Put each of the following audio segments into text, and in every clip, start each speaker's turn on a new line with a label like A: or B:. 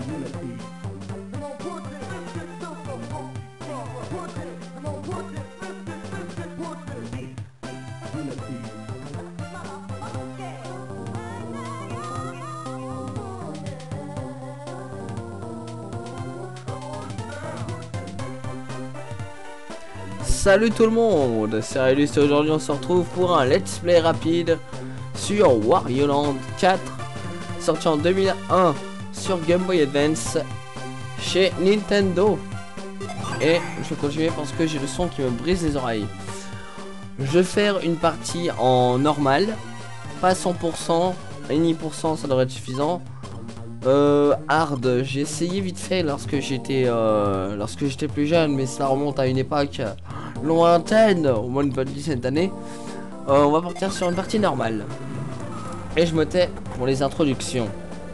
A: Salut tout le monde, c'est Aurélus et aujourd'hui on se retrouve pour un let's play rapide sur Wario Land 4, sorti en 2001 sur Game Boy Advance chez Nintendo. Et je vais continuer parce que j'ai le son qui me brise les oreilles. Je vais faire une partie en normal, pas 100%, 1% ça devrait être suffisant. Hard, j'ai essayé vite fait lorsque j'étais plus jeune, mais ça remonte à une époque lointaine, au moins une bonne dizaine d'années. On va partir sur une partie normale. Et je me tais pour les introductions.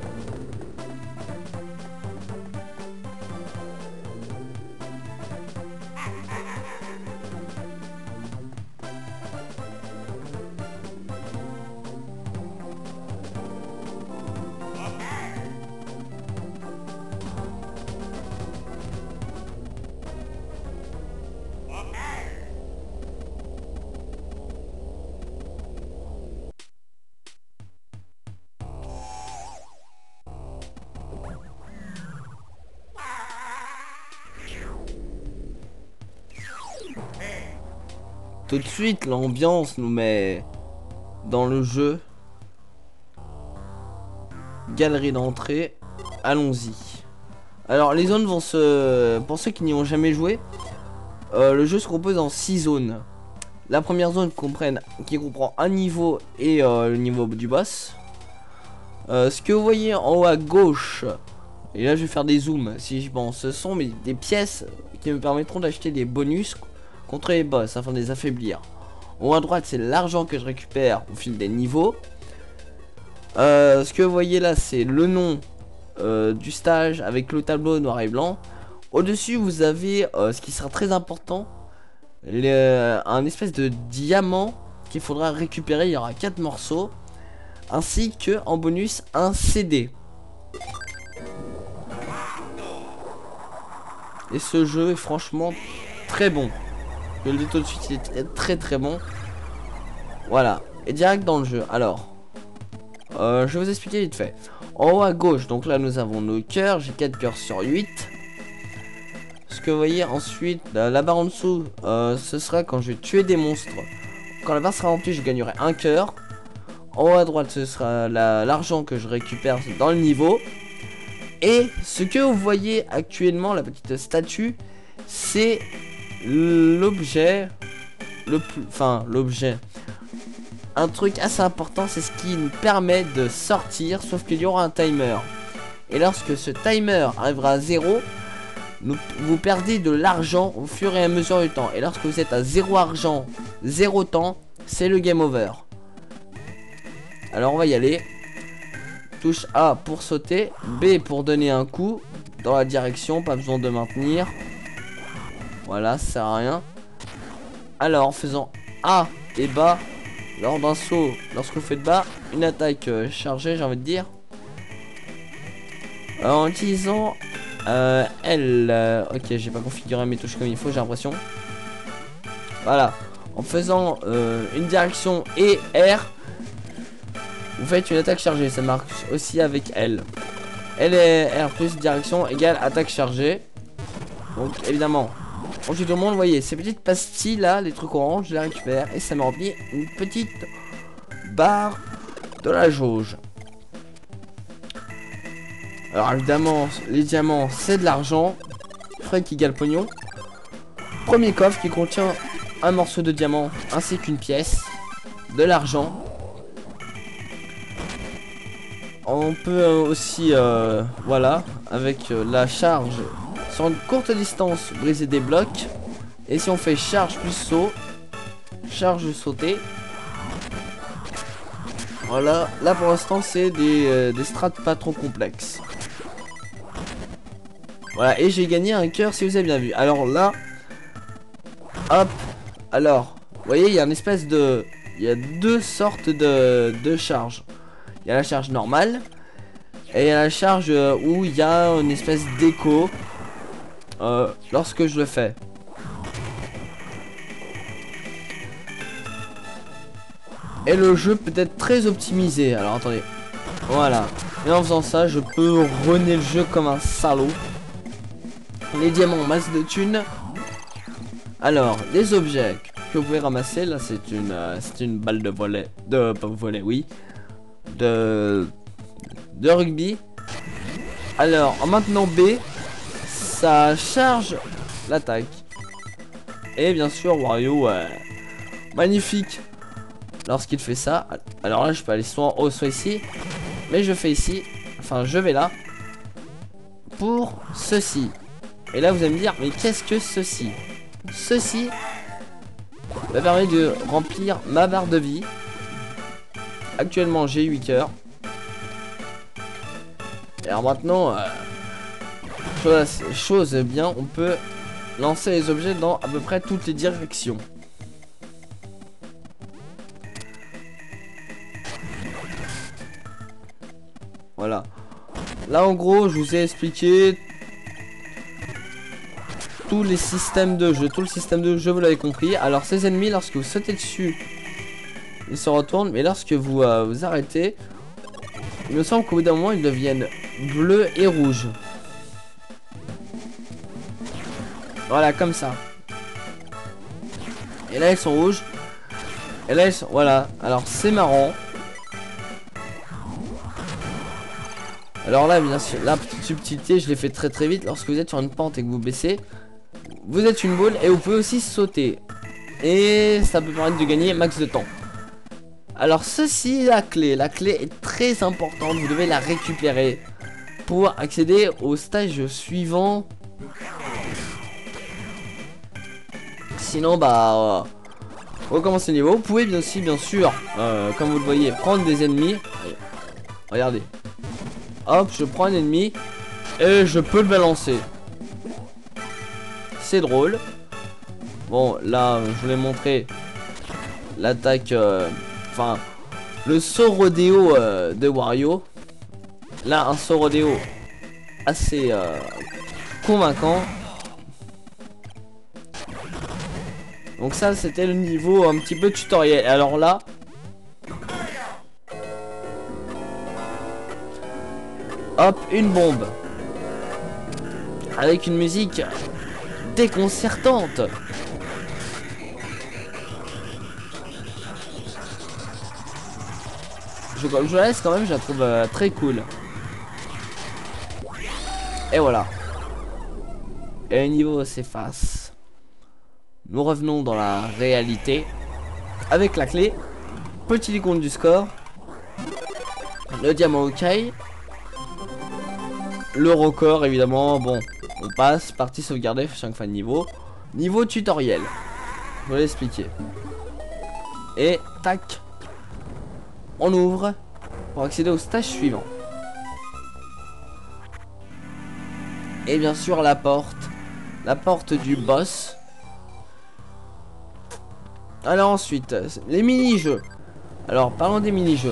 A: Tout de suite, l'ambiance nous met dans le jeu. Galerie d'entrée. Allons-y. Alors, les zones vont se... Pour ceux qui n'y ont jamais joué, le jeu se compose en 6 zones. La première zone qui comprend un niveau et le niveau du boss. Ce que vous voyez en haut à gauche, et là je vais faire des zooms si je pense, ce sont des pièces qui me permettront d'acheter des bonus contre les boss afin de les affaiblir. En haut à droite, c'est l'argent que je récupère au fil des niveaux. Ce que vous voyez là, c'est le nom du stage avec le tableau noir et blanc. Au dessus, vous avez ce qui sera très important, un espèce de diamant qu'il faudra récupérer. Il y aura 4 morceaux, ainsi que en bonus un CD. Et ce jeu est franchement très bon. Je le dis tout de suite, il est très bon. Voilà, et direct dans le jeu. Alors, je vais vous expliquer vite fait. En haut à gauche, donc là nous avons nos cœurs. J'ai 4 cœurs sur 8. Ce que vous voyez ensuite, la barre en dessous, ce sera quand je vais tuer des monstres. Quand la barre sera remplie, je gagnerai un cœur. En haut à droite, ce sera l'argent que je récupère dans le niveau. Et ce que vous voyez actuellement, la petite statue, c'est l'objet l'objet. Un truc assez important, c'est ce qui nous permet de sortir, sauf qu'il y aura un timer. Et lorsque ce timer arrivera à 0, vous perdez de l'argent au fur et à mesure du temps. Et lorsque vous êtes à 0 argent, 0 temps, c'est le game over. Alors on va y aller. Touche A pour sauter, B pour donner un coup dans la direction, pas besoin de maintenir. Voilà, ça sert à rien. Alors en faisant A et bas lors d'un saut, lorsque vous faites bas, une attaque chargée, j'ai envie de dire. En utilisant L, ok, j'ai pas configuré mes touches comme il faut, j'ai l'impression. Voilà, en faisant une direction et R, vous faites une attaque chargée. Ça marche aussi avec L. L et R plus direction égale attaque chargée. Donc évidemment, ensuite tout le monde, vous voyez ces petites pastilles là, les trucs orange, je les récupère et ça me remplit une petite barre de la jauge. Alors évidemment, les diamants c'est de l'argent, frais qui égale pognon. Premier coffre qui contient un morceau de diamant ainsi qu'une pièce, de l'argent. On peut aussi, voilà, avec la charge sur une courte distance, briser des blocs. Et si on fait charge plus saut, charge sauter. Voilà, là pour l'instant c'est des strates pas trop complexes. Voilà, et j'ai gagné un cœur si vous avez bien vu. Alors là, hop, alors, vous voyez, il y a une espèce de... Il y a deux sortes de charges. Il y a la charge normale Et il y a la charge où il y a une espèce d'écho lorsque je le fais. Et le jeu peut être très optimisé. Alors attendez. Voilà. Et en faisant ça, je peux runner le jeu comme un salaud. Les diamants, masse de thunes. Alors, les objets que vous pouvez ramasser, là c'est une balle de volley. Pas volley, oui. De rugby. Alors, en maintenant B, ça charge l'attaque. Et bien sûr, Wario, magnifique. Lorsqu'il fait ça, alors là je peux aller soit en haut soit ici, mais je fais ici, enfin je vais là pour ceci. Et là vous allez me dire, mais qu'est-ce que ceci? Ceci me permet de remplir ma barre de vie. Actuellement j'ai 8 cœurs. Et alors maintenant, chose bien, on peut lancer les objets dans à peu près toutes les directions. Voilà. Là en gros je vous ai expliqué tous les systèmes de jeu. Tout le système de jeu vous l'avez compris. Alors ces ennemis, lorsque vous sautez dessus, ils se retournent. Mais lorsque vous vous arrêtez, il me semble qu'au bout d'un moment ils deviennent bleus et rouges. Voilà, comme ça. Et là ils sont rouges. Et là ils sont... Voilà. Alors c'est marrant. Alors là, bien sûr, la petite subtilité, je l'ai fait très vite. Lorsque vous êtes sur une pente et que vous baissez, vous êtes une boule et vous pouvez aussi sauter. Et ça peut permettre de gagner max de temps. Alors ceci, la clé est très importante. Vous devez la récupérer pour accéder au stage suivant. Sinon, bah, recommencer le niveau. Vous pouvez bien sûr, comme vous le voyez, prendre des ennemis. Regardez. Hop, je prends un ennemi et je peux le balancer. C'est drôle. Bon, là, je voulais montrer l'attaque, enfin, le saut rodéo de Wario. Là, un saut rodéo assez convaincant. Donc ça, c'était le niveau un petit peu tutoriel. Alors là... Hop, une bombe. Avec une musique déconcertante. Je la laisse quand même, je la trouve très cool. Et voilà. Et le niveau s'efface. Nous revenons dans la réalité. Avec la clé. Petit icône du score. Le diamant ok. Le record évidemment, bon, on passe, partie sauvegardée, chaque fin de niveau. Niveau tutoriel, je vais l'expliquer. Et tac, on ouvre pour accéder au stage suivant. Et bien sûr la porte du boss. Alors ensuite, les mini-jeux. Alors parlons des mini-jeux.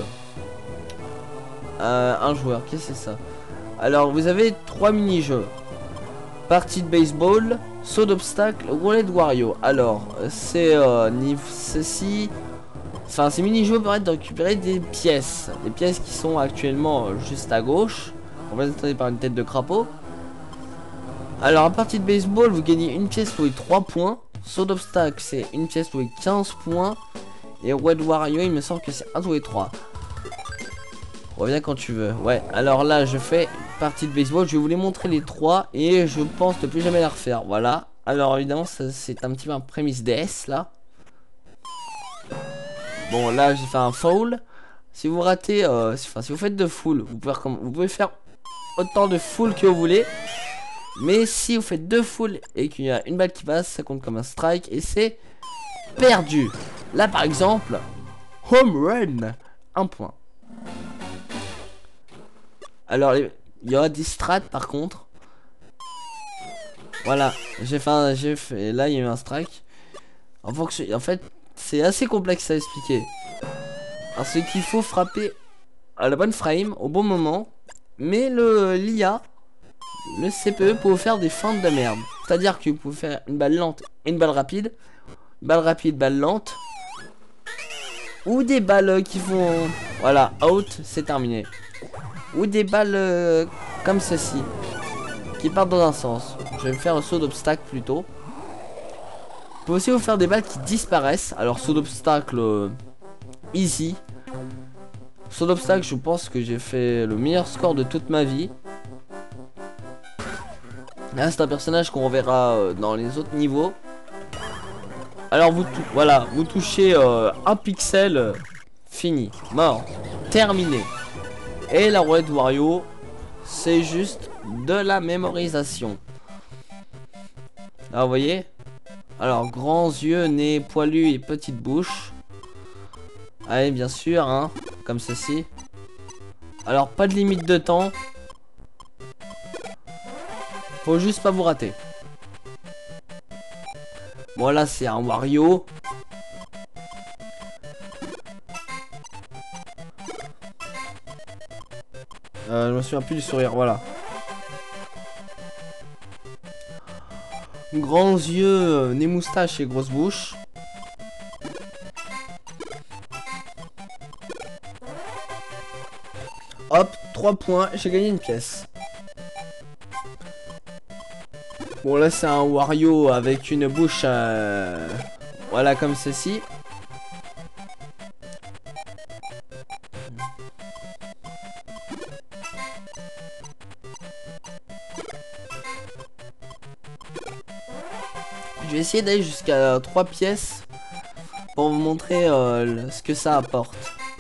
A: Un joueur, qu'est-ce que c'est ça? Alors vous avez 3 mini-jeux. Partie de baseball, saut d'obstacle, roulette Wario. Alors c'est ceci. Enfin ces mini-jeux permettent de récupérer des pièces. Les pièces qui sont actuellement juste à gauche. Représentées par une tête de crapaud. Alors à partie de baseball, vous gagnez une pièce pour les 3 points. Saut d'obstacle, c'est une pièce pour les 15 points. Et roulette Wario, il me semble que c'est 1 tous les 3. Reviens quand tu veux. Ouais, alors là, je fais partie de baseball. Je vais vous les montrer les 3 et je pense ne plus jamais la refaire. Voilà. Alors évidemment, c'est un petit peu un prémisse DS là. Bon, là, j'ai fait un foul. Si vous ratez, enfin, si vous faites de full, vous pouvez faire autant de full que vous voulez. Mais si vous faites 2 full et qu'il y a une balle qui passe, ça compte comme un strike et c'est perdu. Là, par exemple, home run, 1 point. Alors il y aura des strats par contre. Voilà, j'ai fait là il y a eu un strike. En fait, c'est assez complexe à expliquer. Alors c'est qu'il faut frapper à la bonne frame au bon moment Mais l'IA, le CPE peut vous faire des feintes de merde. C'est-à-dire que vous pouvez faire une balle lente et une balle rapide. Balle rapide, balle lente. Ou des balles qui font... Voilà, out, c'est terminé. Ou des balles comme ceci. Qui partent dans un sens. Je vais me faire un saut d'obstacle plutôt. Vous pouvez aussi vous faire des balles qui disparaissent. Alors saut d'obstacle easy. Saut d'obstacle, je pense que j'ai fait le meilleur score de toute ma vie. Là c'est un personnage qu'on reverra dans les autres niveaux. Alors voilà, vous touchez un pixel, fini, mort, terminé. Et la roulette Wario, c'est juste de la mémorisation. Là vous voyez. Alors grands yeux, nez poilu et petite bouche. Allez bien sûr, hein, comme ceci. Alors pas de limite de temps. Faut juste pas vous rater. Bon là c'est un Wario. Je me souviens plus du sourire, voilà. Grands yeux, nez moustache et grosse bouche. Hop, 3 points, j'ai gagné une pièce. Bon là c'est un Wario avec une bouche voilà comme ceci. Je vais essayer d'aller jusqu'à 3 pièces pour vous montrer ce que ça apporte.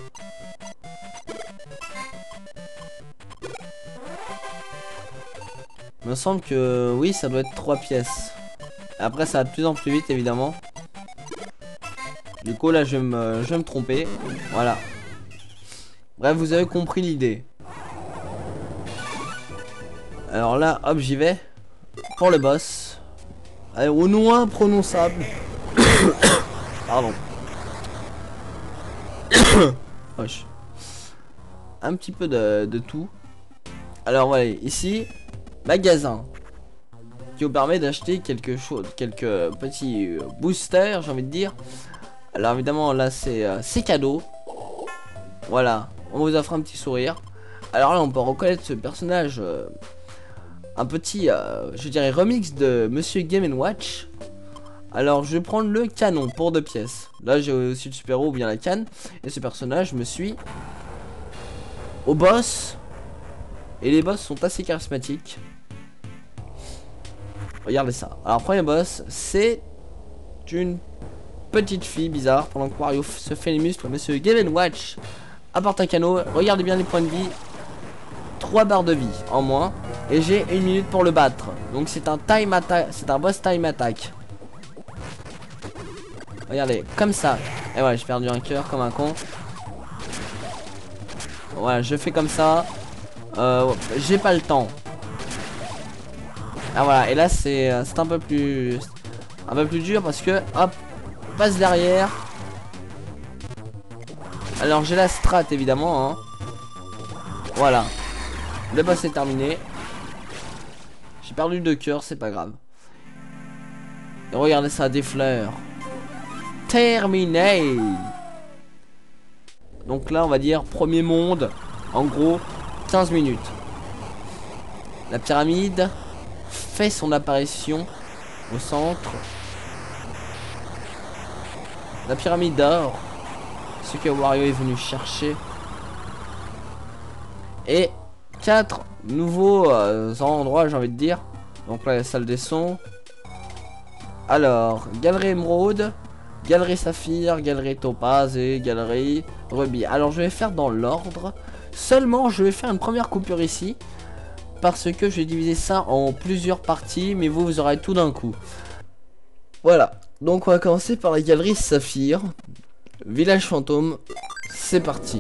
A: Il me semble que oui, ça doit être 3 pièces. Après ça va de plus en plus vite évidemment. Du coup là je vais me tromper. Voilà. Bref, vous avez compris l'idée. Alors là, hop, j'y vais. Pour le boss. Allez, au nom imprononçable. Pardon. Wesh. Un petit peu de tout. Alors voilà, ici, magasin. Qui vous permet d'acheter quelque chose, quelques petits boosters, j'ai envie de dire. Alors évidemment là c'est cadeau. Voilà, on vous offre un petit sourire. Alors là on peut reconnaître ce personnage, un petit, je dirais remix de Monsieur Game & Watch. Alors je vais prendre le canon pour 2 pièces. Là j'ai aussi le super-héros ou bien la canne. Et ce personnage me suit au boss. Et les boss sont assez charismatiques. Regardez ça. Alors premier boss, c'est une petite fille bizarre. Pendant que Wario se fait les muscles, Monsieur Game & Watch apporte un canot. Regardez bien les points de vie. 3 barres de vie en moins. Et j'ai 1 minute pour le battre. Donc c'est un time attack. C'est un boss time attack. Regardez, comme ça. Et voilà, j'ai perdu un cœur comme un con. Voilà, je fais comme ça. J'ai pas le temps. Ah voilà, et là c'est un peu plus dur parce que hop, passe derrière. Alors j'ai la strat évidemment, hein. Voilà, le boss est terminé. J'ai perdu 2 cœurs, c'est pas grave. Et regardez ça, des fleurs. Terminé. Donc là on va dire premier monde. En gros 15 minutes. La pyramide fait son apparition au centre. La pyramide d'or, ce que Wario est venu chercher. Et 4 nouveaux endroits, j'ai envie de dire. Donc là la salle des sons. Alors galerie émeraude, galerie saphir, galerie topaz et galerie rubis. Alors je vais faire dans l'ordre. Seulement je vais faire une première coupure ici, parce que je vais diviser ça en plusieurs parties, mais vous aurez tout d'un coup. Voilà, donc on va commencer par la galerie saphir. Village fantôme, c'est parti.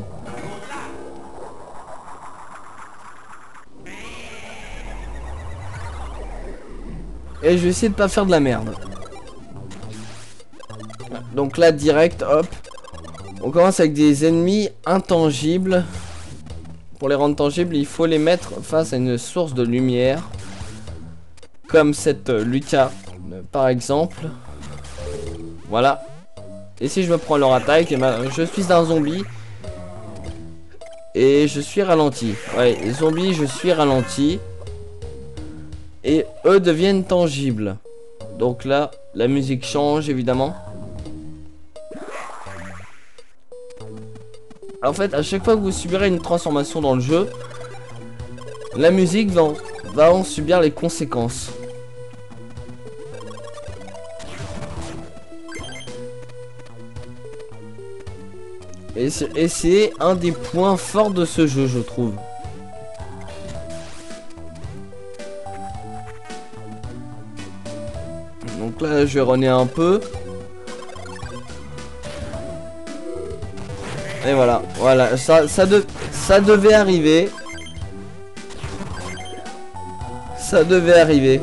A: Et je vais essayer de pas faire de la merde. Donc là direct, hop, on commence avec des ennemis intangibles. pour les rendre tangibles, il faut les mettre face à une source de lumière. Comme cette lucarne, par exemple. Voilà. Et si je me prends leur attaque, eh ben, je suis un zombie. Et je suis ralenti. Ouais, les zombies, je suis ralenti. Et eux deviennent tangibles. Donc là, la musique change, évidemment. En fait, à chaque fois que vous subirez une transformation dans le jeu, la musique va en subir les conséquences. Et c'est un des points forts de ce jeu, je trouve. Donc là, je vais runner un peu. Et voilà, voilà, ça devait arriver. Ça devait arriver.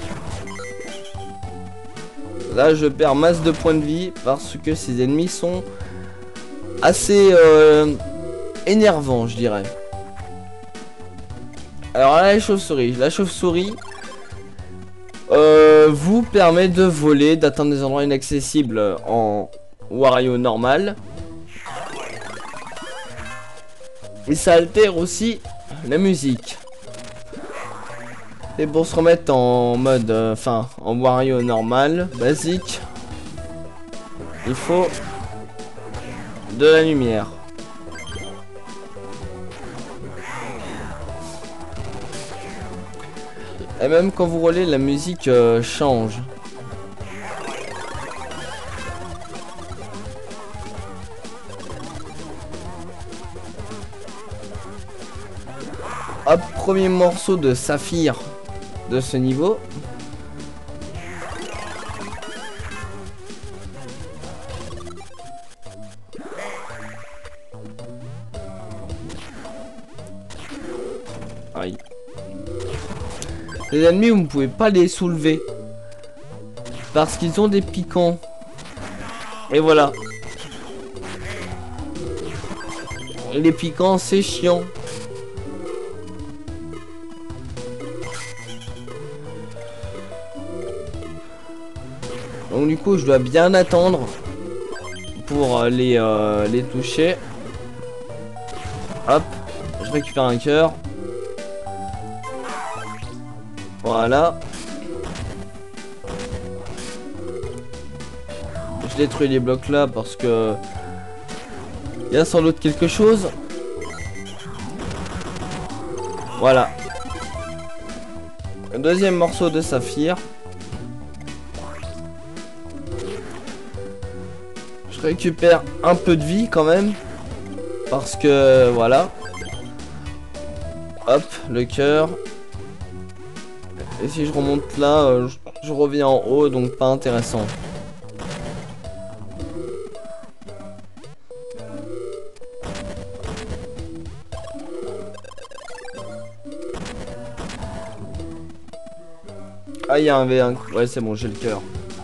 A: Là, je perds masse de points de vie parce que ces ennemis sont assez énervants, je dirais. Alors là, la chauve-souris vous permet de voler, d'atteindre des endroits inaccessibles en Wario normal. Et ça altère aussi la musique. Et pour se remettre en mode, en Wario normal, basique, il faut de la lumière. Et même quand vous roulez, la musique change. Hop, premier morceau de saphir de ce niveau. Aïe. Les ennemis, vous ne pouvez pas les soulever parce qu'ils ont des piquants. Et voilà. Et les piquants, c'est chiant. Donc du coup, je dois bien attendre pour les toucher. Hop, je récupère un cœur. Voilà. Je détruis les blocs là parce que il y a sans doute quelque chose. Voilà. Un deuxième morceau de saphir. Je récupère un peu de vie quand même. Parce que voilà. Hop, le cœur. Et si je remonte là, je reviens en haut, donc pas intéressant. Ah, il y a un V1. Ouais, c'est bon, j'ai le cœur.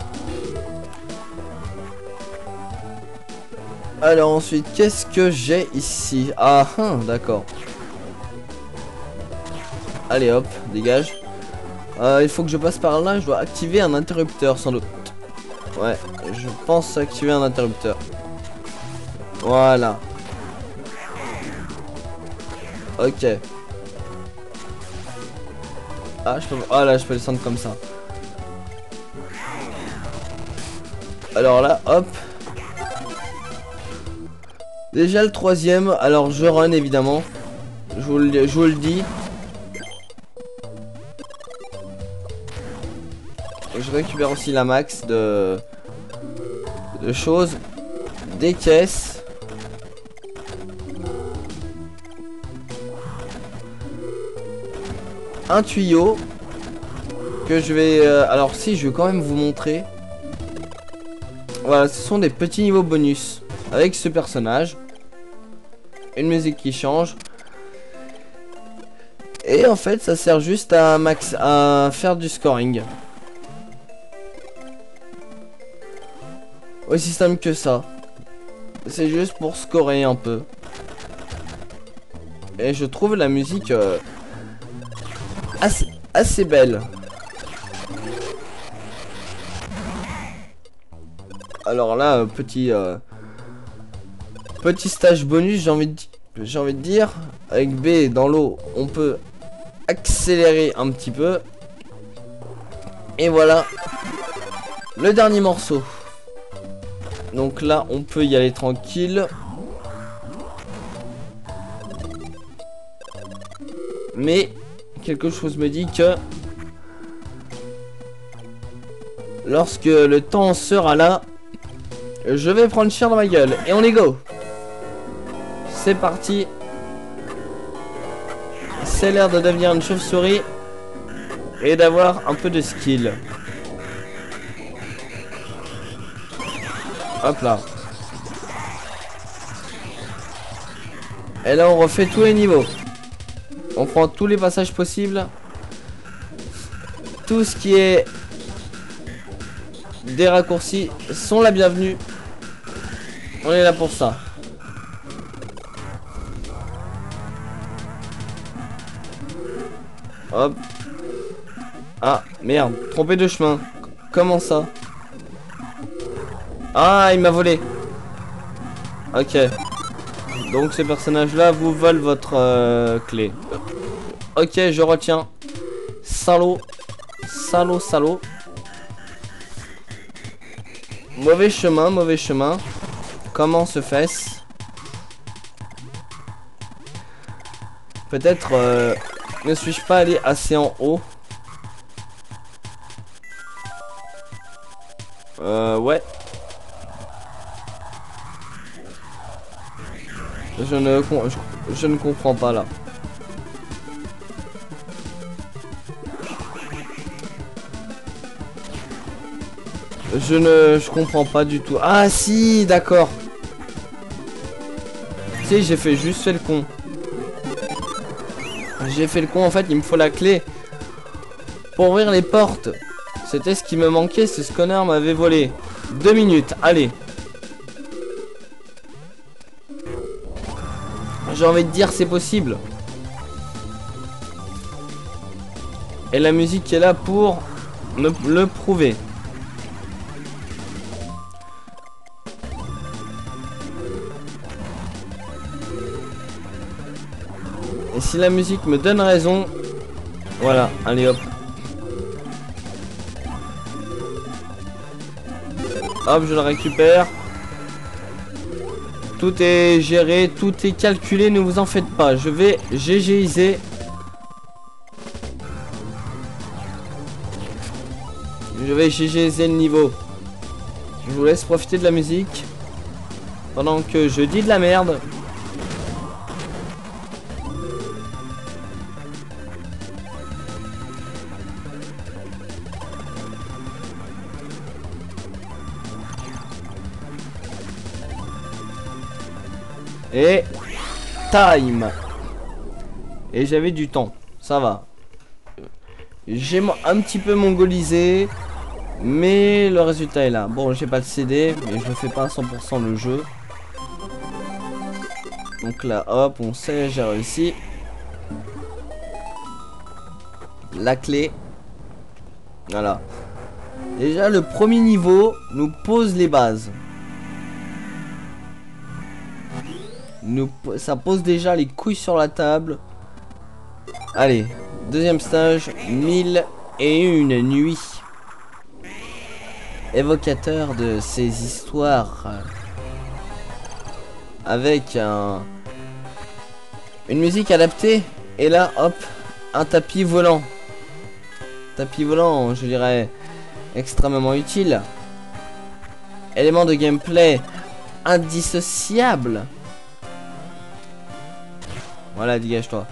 A: Alors ensuite, qu'est-ce que j'ai ici? Ah, d'accord. Allez, hop, dégage. Il faut que je passe par là, je dois activer un interrupteur sans doute. Ouais, je pense activer un interrupteur. Voilà. Ok. Ah, là, je peux descendre comme ça. Alors là, hop. Déjà le troisième, alors je run évidemment. Je vous le dis. Je récupère aussi la max de choses. Des caisses. Un tuyau. Que je vais... alors si, je vais quand même vous montrer. Voilà, ce sont des petits niveaux bonus. Avec ce personnage. Une musique qui change. Et en fait, ça sert juste à faire du scoring. Aussi simple que ça. C'est juste pour scorer un peu. Et je trouve la musique assez belle. Alors là, petit stage bonus, j'ai envie de dire. Avec B dans l'eau, on peut accélérer un petit peu. Et voilà le dernier morceau. Donc là, on peut y aller tranquille. Mais quelque chose me dit que lorsque le temps sera là, je vais prendre cher dans ma gueule. Et on est go. C'est parti. C'est l'air de devenir une chauve-souris et d'avoir un peu de skill. Hop là. Et là on refait tous les niveaux. On prend tous les passages possibles. Tout ce qui est des raccourcis sont la bienvenue. On est là pour ça. Hop. Ah merde, trompé de chemin. Comment ça? Ah, il m'a volé. Ok. Donc ces personnages-là vous volent votre clé. Ok, je retiens. Salaud. Salaud, salaud. Mauvais chemin, mauvais chemin. Comment se fait-ce? Peut-être ne suis-je pas allé assez en haut? Ouais. Je ne comprends pas là. Je comprends pas du tout. Ah si, d'accord. Tu sais, j'ai juste fait le con. J'ai fait le con, en fait, il me faut la clé pour ouvrir les portes. C'était ce qui me manquait, c'est ce connard m'avait volé. 2 minutes, allez. J'ai envie de dire c'est possible. Et la musique est là pour me le prouver. Et si la musique me donne raison, voilà, allez hop. Hop, je le récupère. Tout est géré, tout est calculé, ne vous en faites pas. Je vais GGiser. Je vais GGiser le niveau. Je vous laisse profiter de la musique pendant que je dis de la merde. Et time. Et j'avais du temps, ça va. J'ai un petit peu mongolisé, mais le résultat est là. Bon, j'ai pas le CD, mais je ne fais pas à 100% le jeu. Donc là, hop, on sait, j'ai réussi. La clé. Voilà. Déjà, le premier niveau nous pose les bases. Ça pose déjà les couilles sur la table. Allez, deuxième stage, 1001 nuits. Évocateur de ces histoires. Avec une musique adaptée. Et là, hop, un tapis volant. Tapis volant, je dirais, extrêmement utile. Élément de gameplay indissociable. Voilà, dégage-toi.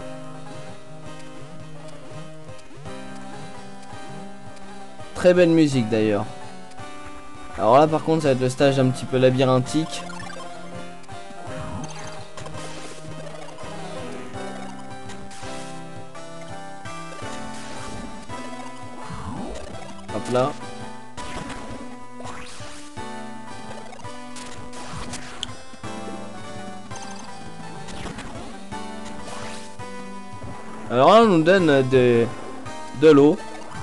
A: Très belle musique d'ailleurs. Alors là par contre ça va être le stage un petit peu labyrinthique. Hop là. Alors là, on nous donne de l'eau.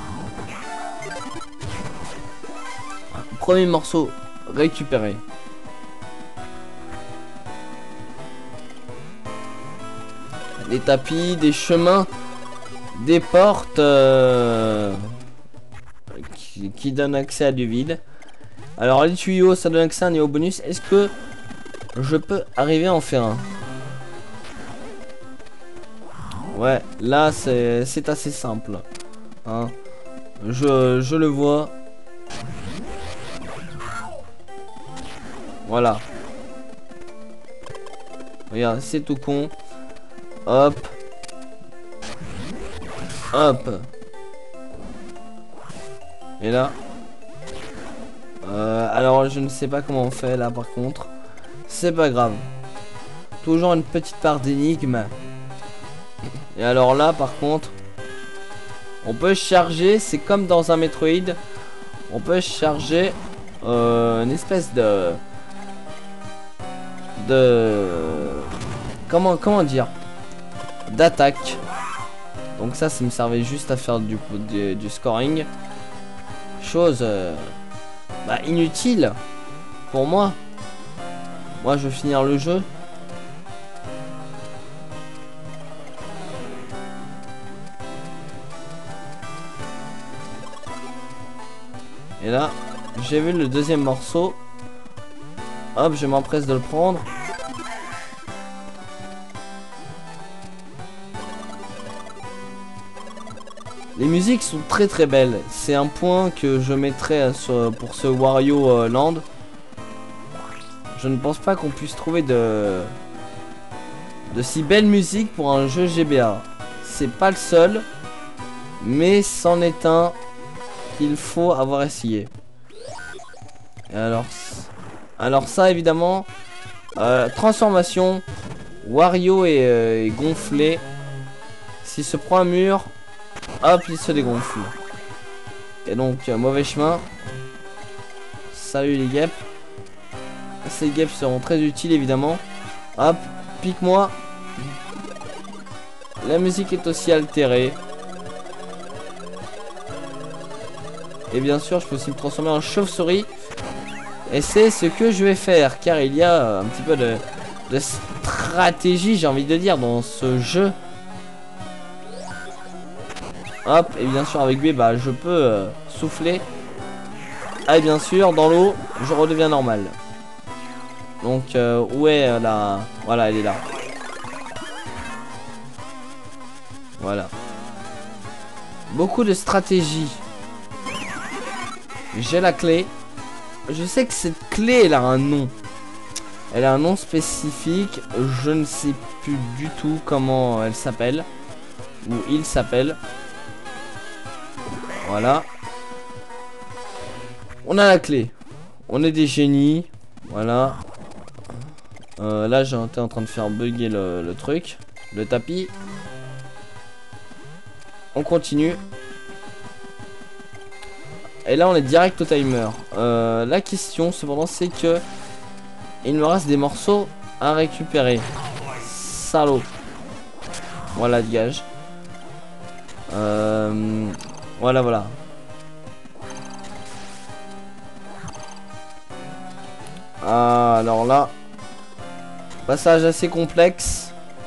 A: Premier morceau récupéré. Des tapis, des chemins, des portes qui donnent accès à du vide. Alors les tuyaux, ça donne accès à un niveau bonus. Est-ce que je peux arriver à en faire un? Ouais, là c'est assez simple. Hein. Je le vois. Voilà. Regarde, c'est tout con. Hop. Hop. Et là. Alors je ne sais pas comment on fait là par contre. C'est pas grave. Toujours une petite part d'énigme. Et alors là par contre. On peut charger. C'est comme dans un Metroid. On peut charger une espèce de comment dire, d'attaque. Donc ça me servait juste à faire du scoring, chose bah, inutile pour moi. Je veux finir le jeu. Et là j'ai vu le deuxième morceau. Hop, je m'empresse de le prendre. Les musiques sont très très belles. C'est un point que je mettrais pour ce Wario Land. Je ne pense pas qu'on puisse trouver de si belles musiques pour un jeu GBA. C'est pas le seul, mais c'en est un qu'il faut avoir essayé. Et alors ça évidemment, transformation, Wario est gonflé. S'il se prend un mur, hop, il se dégonfle. Et donc mauvais chemin. Salut les guêpes. Ces guêpes seront très utiles évidemment. Hop, pique-moi. La musique est aussi altérée. Et bien sûr je peux aussi me transformer en chauve-souris. Et c'est ce que je vais faire, car il y a un petit peu de stratégie, j'ai envie de dire, dans ce jeu. Hop, et bien sûr avec B, bah, je peux souffler. Ah, et bien sûr, dans l'eau, je redeviens normal. Donc, où est la... Voilà, elle est là. Voilà. Beaucoup de stratégie. J'ai la clé. Je sais que cette clé, elle a un nom. Elle a un nom spécifique. Je ne sais plus du tout comment elle s'appelle. Ou il s'appelle. Voilà. On a la clé. On est des génies. Voilà. Là, j'étais en train de faire bugger le truc. Le tapis. On continue. Et là on est direct au timer. La question cependant c'est que il me reste des morceaux à récupérer. Salaud. Voilà, dégage. Voilà. Ah, alors là, passage assez complexe.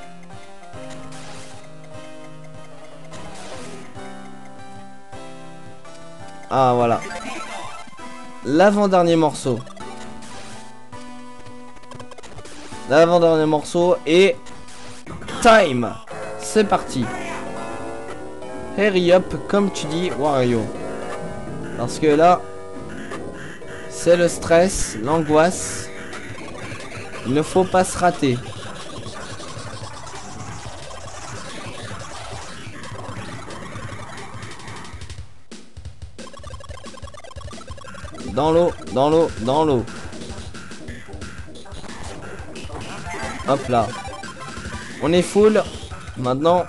A: Ah, voilà. L'avant-dernier morceau. L'avant-dernier morceau et... Time. C'est parti. Hurry up, comme tu dis, Wario. Parce que là... C'est le stress, l'angoisse. Il ne faut pas se rater. Dans l'eau, dans l'eau, dans l'eau. Hop là. On est full. Maintenant.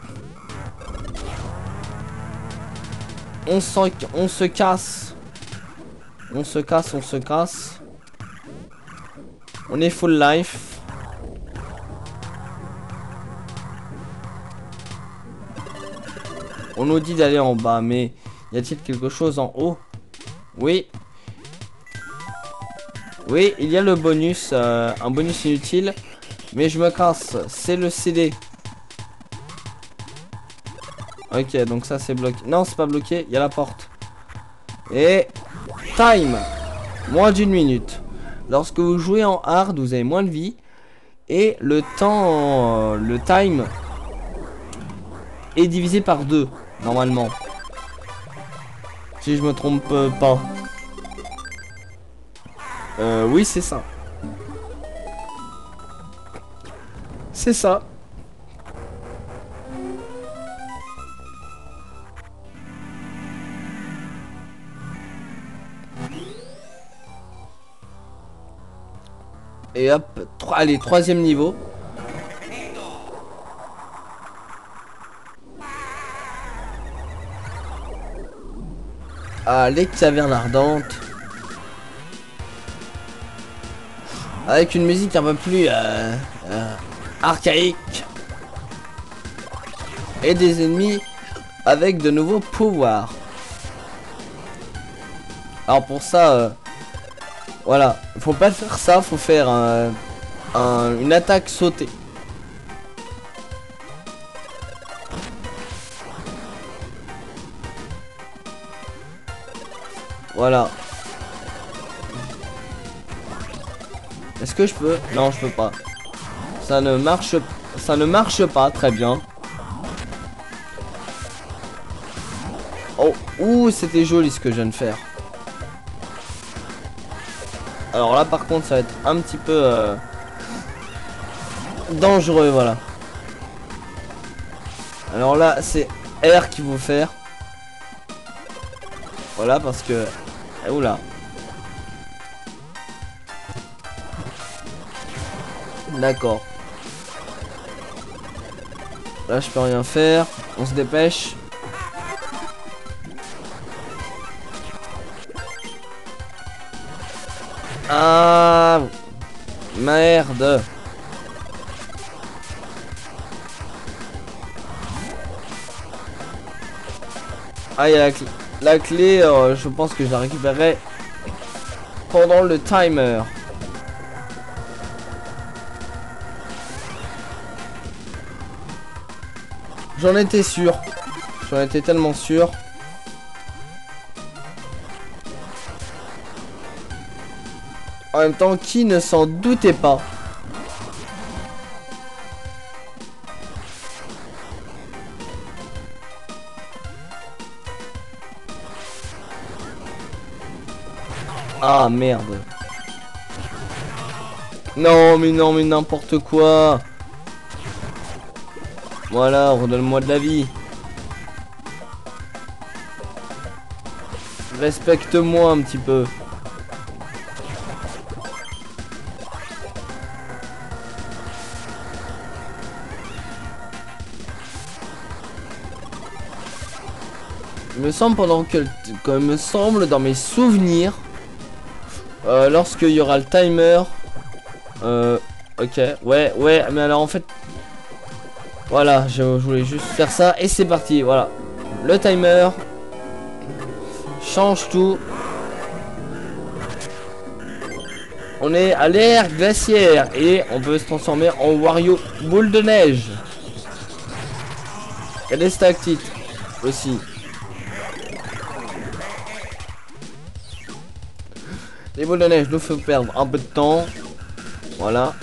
A: On se casse. On se casse. On est full life. On nous dit d'aller en bas, mais y a-t-il quelque chose en haut? Oui. Oui, il y a le bonus, un bonus inutile. Mais je me casse, c'est le CD. Ok, donc ça c'est bloqué. Non, c'est pas bloqué, il y a la porte. Et... Time! Moins d'une minute. Lorsque vous jouez en hard, vous avez moins de vie. Et le temps... le time... est divisé par 2, normalement. Si je me trompe pas. Oui, c'est ça. C'est ça. Et hop, allez, 3e niveau. Ah, les cavernes ardentes. Avec une musique un peu plus archaïque. Et des ennemis avec de nouveaux pouvoirs. Alors pour ça, voilà, faut pas faire ça, faut faire une attaque sautée. Voilà. Est-ce que je peux? Non, je peux pas. Ça ne marche pas très bien. Oh, ouh, c'était joli ce que je viens de faire. Alors là, par contre, ça va être un petit peu dangereux, voilà. Alors là, c'est R qu'il faut faire. Voilà, parce que... Oula. D'accord. Là, je peux rien faire. On se dépêche. Ah, merde. Ah, il y a la clé, je pense que je la récupérerai pendant le timer. J'en étais sûr. J'en étais tellement sûr. En même temps, qui ne s'en doutait pas? Ah merde. Non mais n'importe quoi. Voilà, redonne-moi de la vie. Respecte-moi un petit peu. Il me semble il me semble dans mes souvenirs, lorsqu'il y aura le timer, ok, ouais, mais alors en fait, voilà, je voulais juste faire ça et c'est parti, voilà, le timer change tout. On est à l'ère glaciaire et on peut se transformer en Wario boule de neige. Il y a des stalactites aussi. Les boules de neige nous font perdre un peu de temps. Voilà.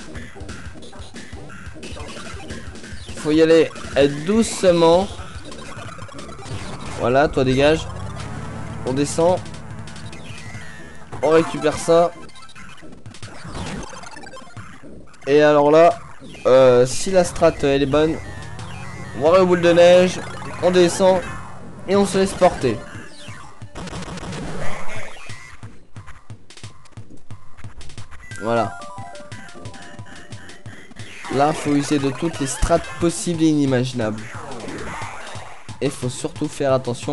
A: Faut y aller doucement. Voilà, toi dégage. On descend. On récupère ça. Et alors là, si la strat elle est bonne, on va aller aux boules de neige. On descend et on se laisse porter. Voilà. Là, faut user de toutes les strates possibles et inimaginables. Et faut surtout faire attention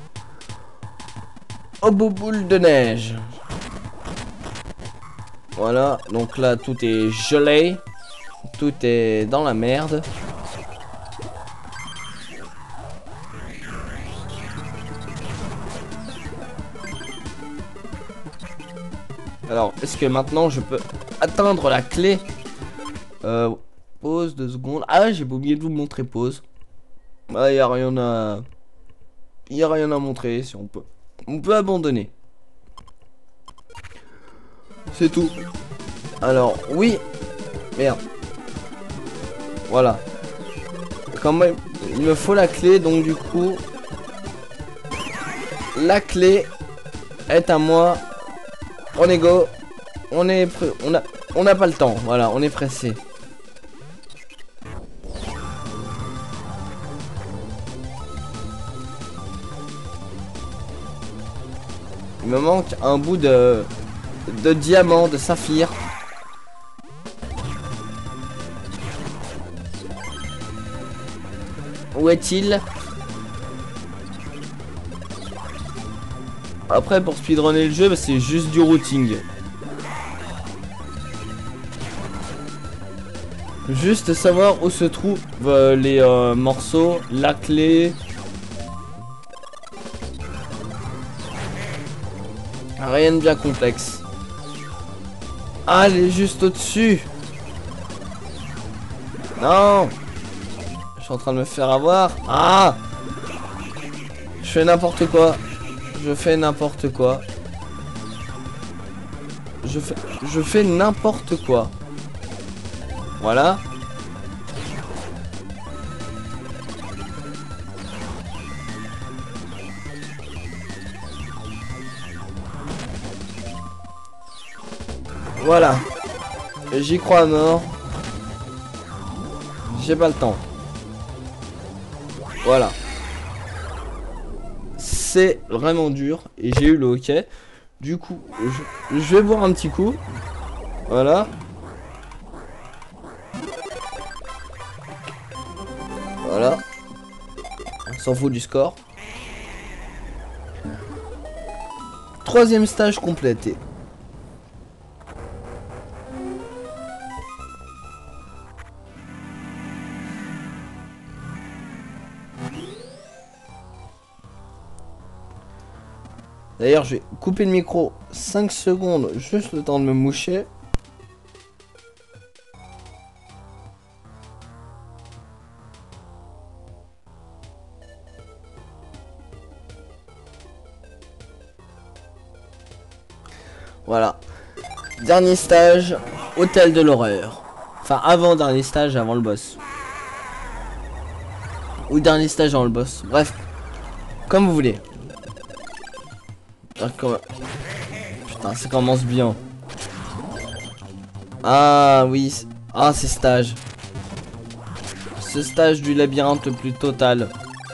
A: aux boules de neige. Voilà, donc là, tout est gelé. Tout est dans la merde. Alors, est-ce que maintenant je peux atteindre la clé? Pause 2 secondes. Ah, j'ai oublié de vous montrer pause. Ah, y a rien à... Y a rien à montrer, si on peut. On peut abandonner. C'est tout. Alors, oui. Merde. Voilà. Quand même, il me faut la clé, donc du coup... La clé est à moi. On est go. On est... On n'a pas le temps. Voilà, on est pressé. Il me manque un bout de diamant, de saphir. Où est-il? Après, pour speedrunner le jeu, bah, c'est juste du routing. Juste savoir où se trouvent les morceaux, la clé. Rien de bien complexe. Ah, elle est juste au-dessus. Non. Je suis en train de me faire avoir. Ah. Je fais n'importe quoi. Je fais n'importe quoi. Je fais n'importe quoi. Voilà. Voilà. J'y crois à mort. J'ai pas le temps. Voilà. C'est vraiment dur. Et j'ai eu le OK. Du coup, je vais boire un petit coup. Voilà. Voilà. On s'en fout du score. Troisième stage complété. D'ailleurs, je vais couper le micro 5 secondes, juste le temps de me moucher. Voilà. Dernier stage, hôtel de l'horreur. Enfin, avant-dernier stage, avant le boss. Ou dernier stage avant le boss. Bref, comme vous voulez. Putain, ça commence bien. Ah oui. Ah, ces stages. Ce stage du labyrinthe le plus total.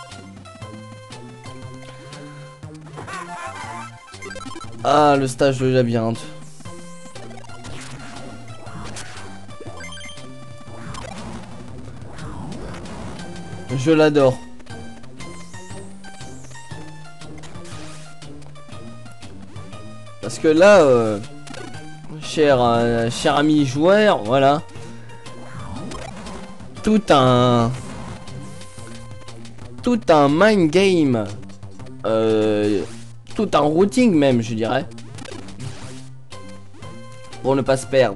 A: Ah, le stage du labyrinthe. Je l'adore. Parce que là, cher ami joueur, voilà. Tout un mind game. Tout un routing même, je dirais. Pour ne pas se perdre.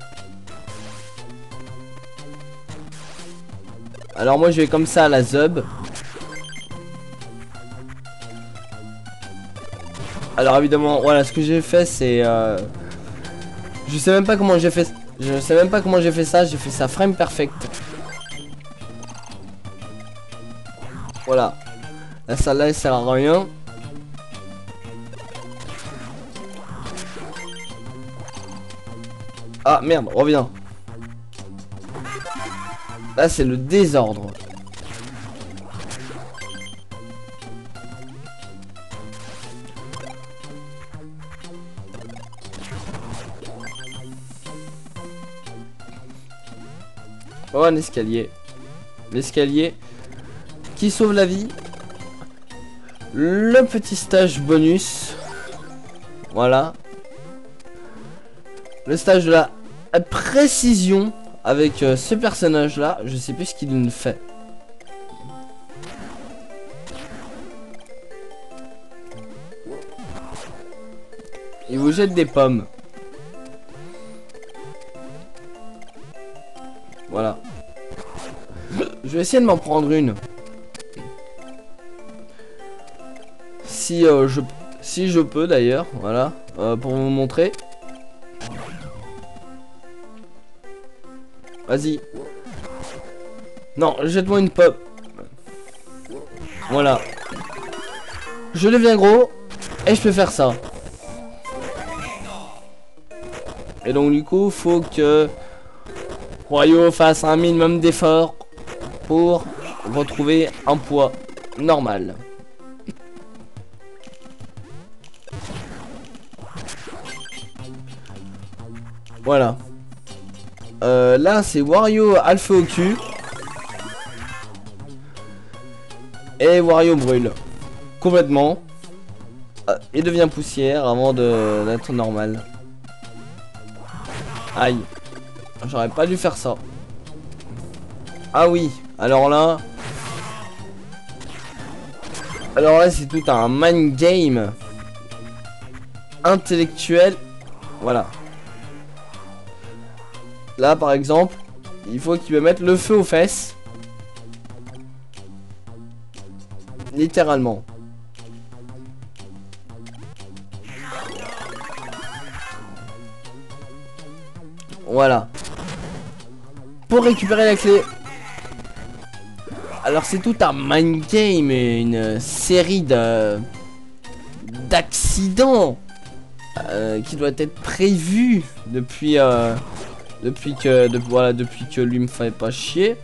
A: Alors moi je vais comme ça à la zub. Alors évidemment, voilà, ce que j'ai fait c'est je sais même pas comment j'ai fait. Je sais même pas comment j'ai fait ça. J'ai fait ça frame perfect. Voilà. La salle là elle sert à rien. Ah merde, reviens. Là c'est le désordre. Oh, un escalier. L'escalier qui sauve la vie. Le petit stage bonus. Voilà. Le stage de la précision avec ce personnage là. Je sais plus ce qu'il fait. Il vous jette des pommes. vais essayer de m'en prendre une. Si je peux d'ailleurs, voilà, pour vous montrer. Vas-y. Non, jette-moi une pop. Voilà. Je deviens gros et je peux faire ça. Et donc du coup, faut que Wario fasse un minimum d'efforts pour retrouver un poids normal. Voilà. Là, c'est Wario a le feu au cul. Et Wario brûle. Complètement. Il devient poussière avant d'être normal. Aïe. J'aurais pas dû faire ça. Ah oui. Alors là... c'est tout un mind game. Intellectuel. Voilà. Là, par exemple, il faut qu'il me mette le feu aux fesses. Littéralement. Voilà. Pour récupérer la clé. Alors, c'est tout un mind game et une série d'accidents qui doit être prévu depuis que lui me fait pas chier.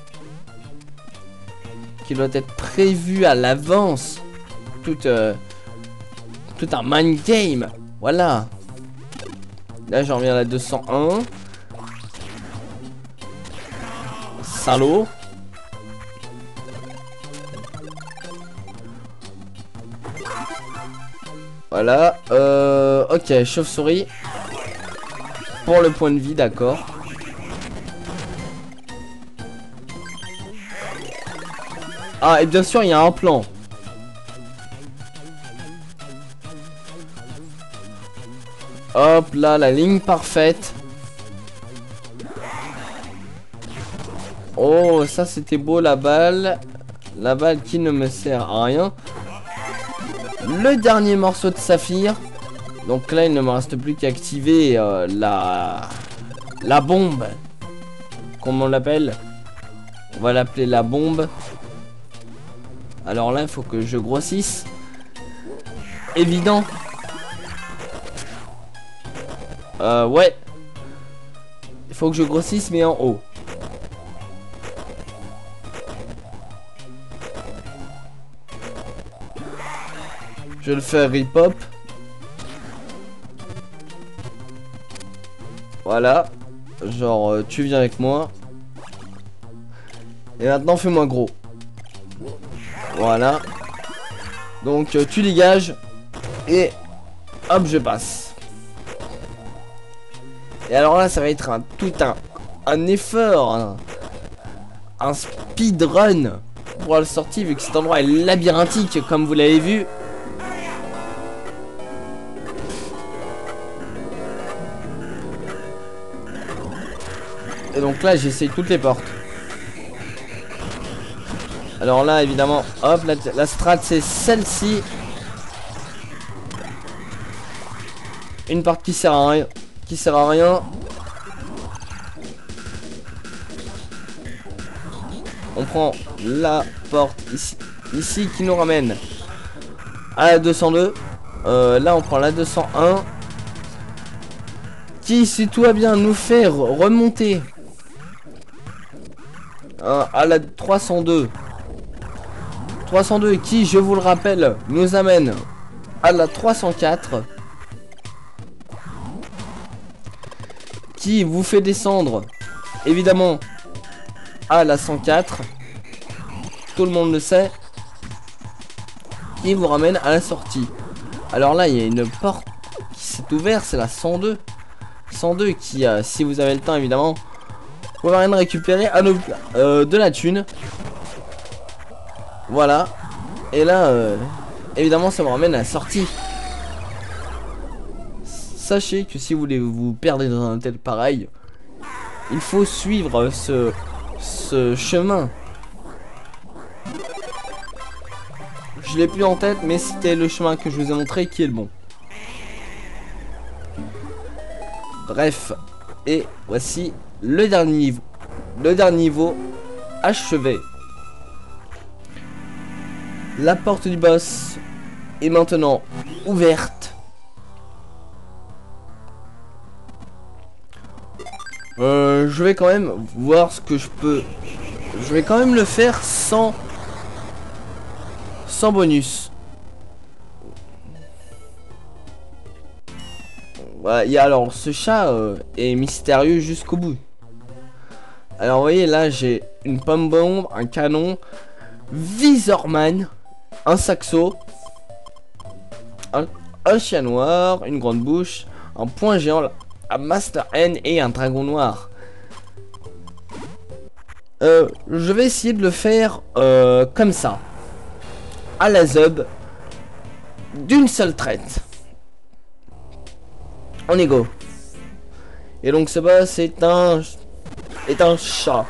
A: Qui doit être prévu à l'avance. Tout un mind game. Voilà. Là j'en reviens à la 201. Salaud. Voilà. Ok, chauve-souris. Pour le point de vie, d'accord. Ah, et bien sûr, il y a un plan. Hop là, la ligne parfaite. Oh, ça c'était beau, la balle. La balle qui ne me sert à rien. Le dernier morceau de saphir. Donc là, il ne me reste plus qu'à activer la bombe. Comment on l'appelle? On va l'appeler la bombe. Alors là, il faut que je grossisse. Évident. Ouais. Il faut que je grossisse, mais en haut. Je le fais rip-hop. Voilà. Genre, tu viens avec moi. Et maintenant, fais-moi gros. Voilà. Donc, tu dégages. Et hop, je passe. Et alors là, ça va être un effort. Un speedrun pour le sortir, vu que cet endroit est labyrinthique, comme vous l'avez vu. Et donc là, j'essaye toutes les portes. Alors là, évidemment, hop, la strat, c'est celle-ci. Une porte qui sert à rien. Qui sert à rien. On prend la porte ici qui nous ramène à la 202. Là, on prend la 201. Qui, si tout va bien, nous fait remonter à la 302. 302 qui, je vous le rappelle, nous amène à la 304. Qui vous fait descendre, évidemment, à la 104. Tout le monde le sait. Qui vous ramène à la sortie. Alors là, il y a une porte qui s'est ouverte, c'est la 102. 102 qui, si vous avez le temps, évidemment, vous pouvez rien récupérer à de la thune. Voilà. Et là, évidemment, ça me ramène à la sortie. Sachez que si vous voulez vous perdre dans un tel pareil, il faut suivre ce chemin. Je l'ai plus en tête, mais c'était le chemin que je vous ai montré qui est le bon. Bref, et voici le dernier niveau. Le dernier niveau achevé. La porte du boss est maintenant ouverte. Je vais quand même voir ce que je peux. Je vais quand même le faire sans bonus. Voilà, alors ce chat est mystérieux jusqu'au bout. Alors vous voyez là j'ai une pomme bombe, un canon, Visorman, un saxo, un chien noir, une grande bouche, un point géant, un Master N et un dragon noir. Je vais essayer de le faire comme ça, à la zub, d'une seule traite. On y go. Et donc ce boss est un chat.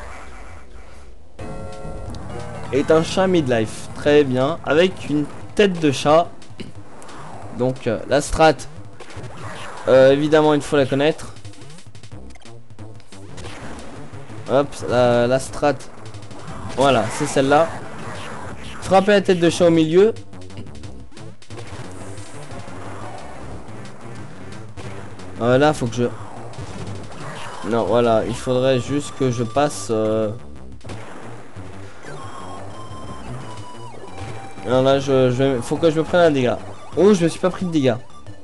A: Est un chat midlife. Très bien. Avec une tête de chat. Donc la strat. Évidemment il faut la connaître. Hop, la strat. Voilà, c'est celle-là. Frapper la tête de chat au milieu. Là faut que je... Non, voilà, il faudrait juste que je passe... Non, là, faut que je me prenne un dégât. Oh, je me suis pas pris de dégâts.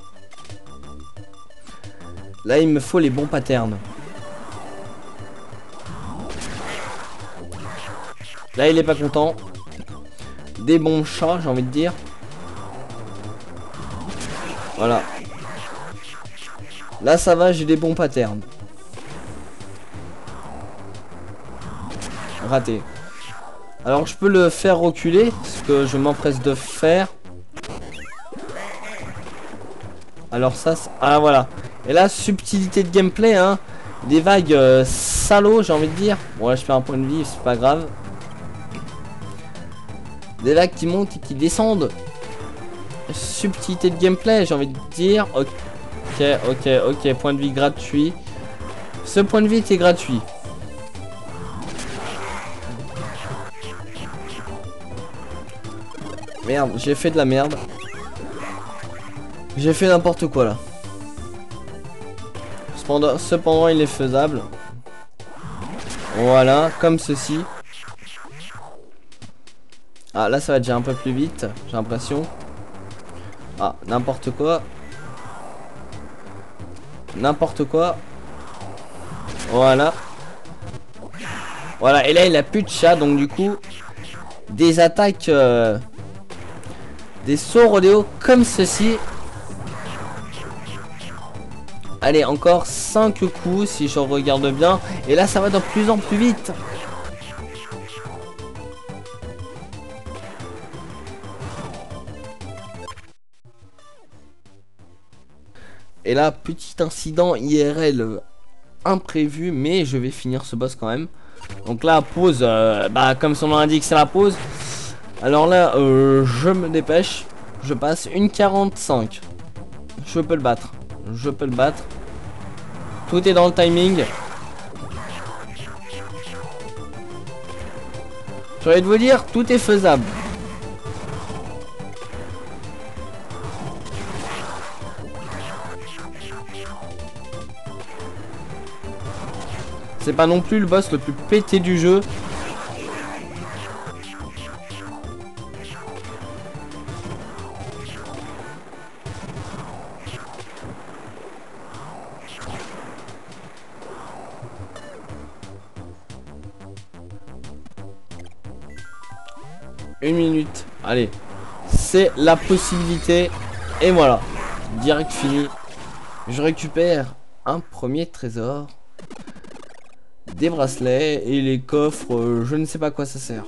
A: Là, il me faut les bons patterns. Là, il est pas content. Des bons chats, j'ai envie de dire. Voilà. Là, ça va, j'ai des bons patterns. Raté. Alors je peux le faire reculer, ce que je m'empresse de faire. Alors ça, ah voilà. Et là, subtilité de gameplay, hein. Des vagues salauds, j'ai envie de dire. Bon là je perds un point de vie, c'est pas grave. Des vagues qui montent et qui descendent. Subtilité de gameplay, j'ai envie de dire. Ok, point de vie gratuit. Ce point de vie était gratuit. Merde, j'ai fait de la merde. J'ai fait n'importe quoi là. Cependant, il est faisable. Voilà, comme ceci. Ah, là, ça va déjà un peu plus vite, j'ai l'impression. Ah, n'importe quoi. N'importe quoi. Voilà. Voilà, et là, il a plus de chat, donc du coup, des attaques... des sauts rodéo comme ceci. Allez, encore 5 coups si je regarde bien. Et là, ça va de plus en plus vite. Et là, petit incident IRL imprévu, mais je vais finir ce boss quand même. Donc là, pause, comme son nom l'indique, c'est la pause. Alors là, je me dépêche. Je passe une 45. Je peux le battre. Je peux le battre. Tout est dans le timing. J'ai envie de vous dire, tout est faisable. C'est pas non plus le boss le plus pété du jeu. Une minute, allez, c'est la possibilité. Et voilà, direct fini. Je récupère un premier trésor, des bracelets et les coffres, je ne sais pas à quoi ça sert.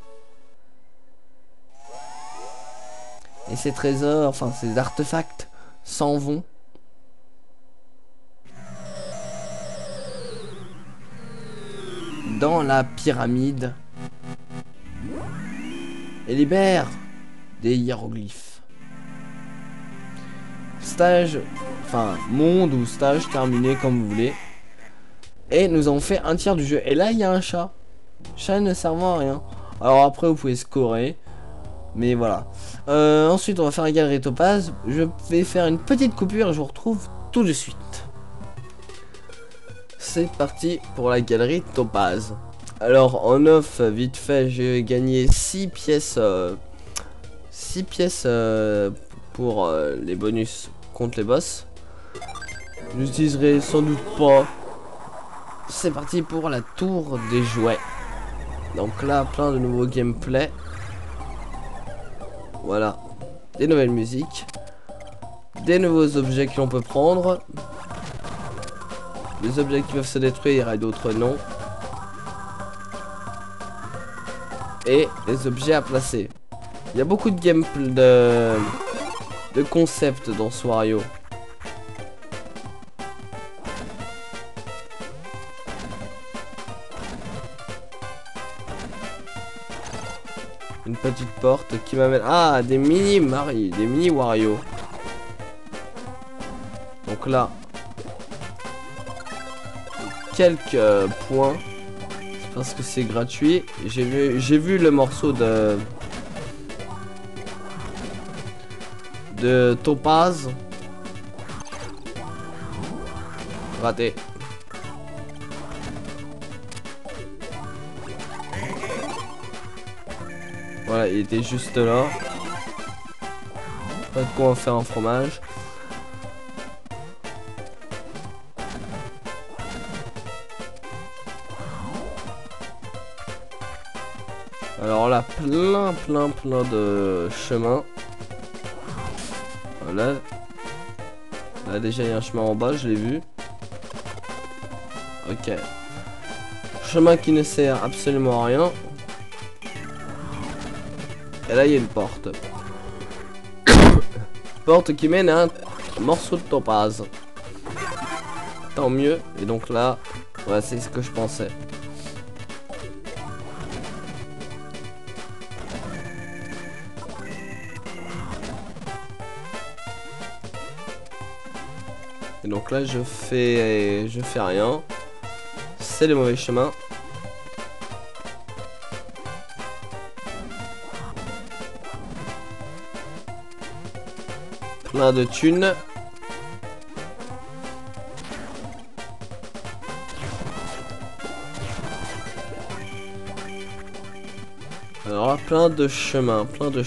A: Et ces trésors, enfin ces artefacts s'en vont. Dans la pyramide. Et libère des hiéroglyphes. Stage, enfin monde ou stage terminé comme vous voulez. Et nous avons fait un tiers du jeu. Et là il y a un chat. Chat ne servant à rien. Alors après vous pouvez scorer. Mais voilà. Ensuite on va faire la galerie topaz. Je vais faire une petite coupure et je vous retrouve tout de suite. C'est parti pour la galerie topaz. Alors en off vite fait j'ai gagné 6 pièces. 6 pièces pour les bonus contre les boss. J'utiliserai sans doute pas. C'est parti pour la tour des jouets. Donc là plein de nouveaux gameplay. Voilà. Des nouvelles musiques. Des nouveaux objets que l'on peut prendre. Des objets qui peuvent se détruire et d'autres non. Et les objets à placer. Il y a beaucoup de gameplay de concepts dans ce Wario. Une petite porte qui m'amène... Ah, des mini Mario, des mini Wario. Donc là, quelques points. Parce que c'est gratuit. J'ai vu le morceau de Topaz. Raté. Voilà, il était juste là. Pas de quoi en faire un fromage. Alors là, plein de chemins. Voilà. Là déjà il y a un chemin en bas, je l'ai vu. Ok. Chemin qui ne sert absolument à rien. Et là il y a une porte. Porte qui mène à un morceau de topaz. Tant mieux. Et donc là, ouais, c'est ce que je pensais. Et donc là je fais rien. C'est le mauvais chemin. Plein de thunes. Alors là, plein de chemins.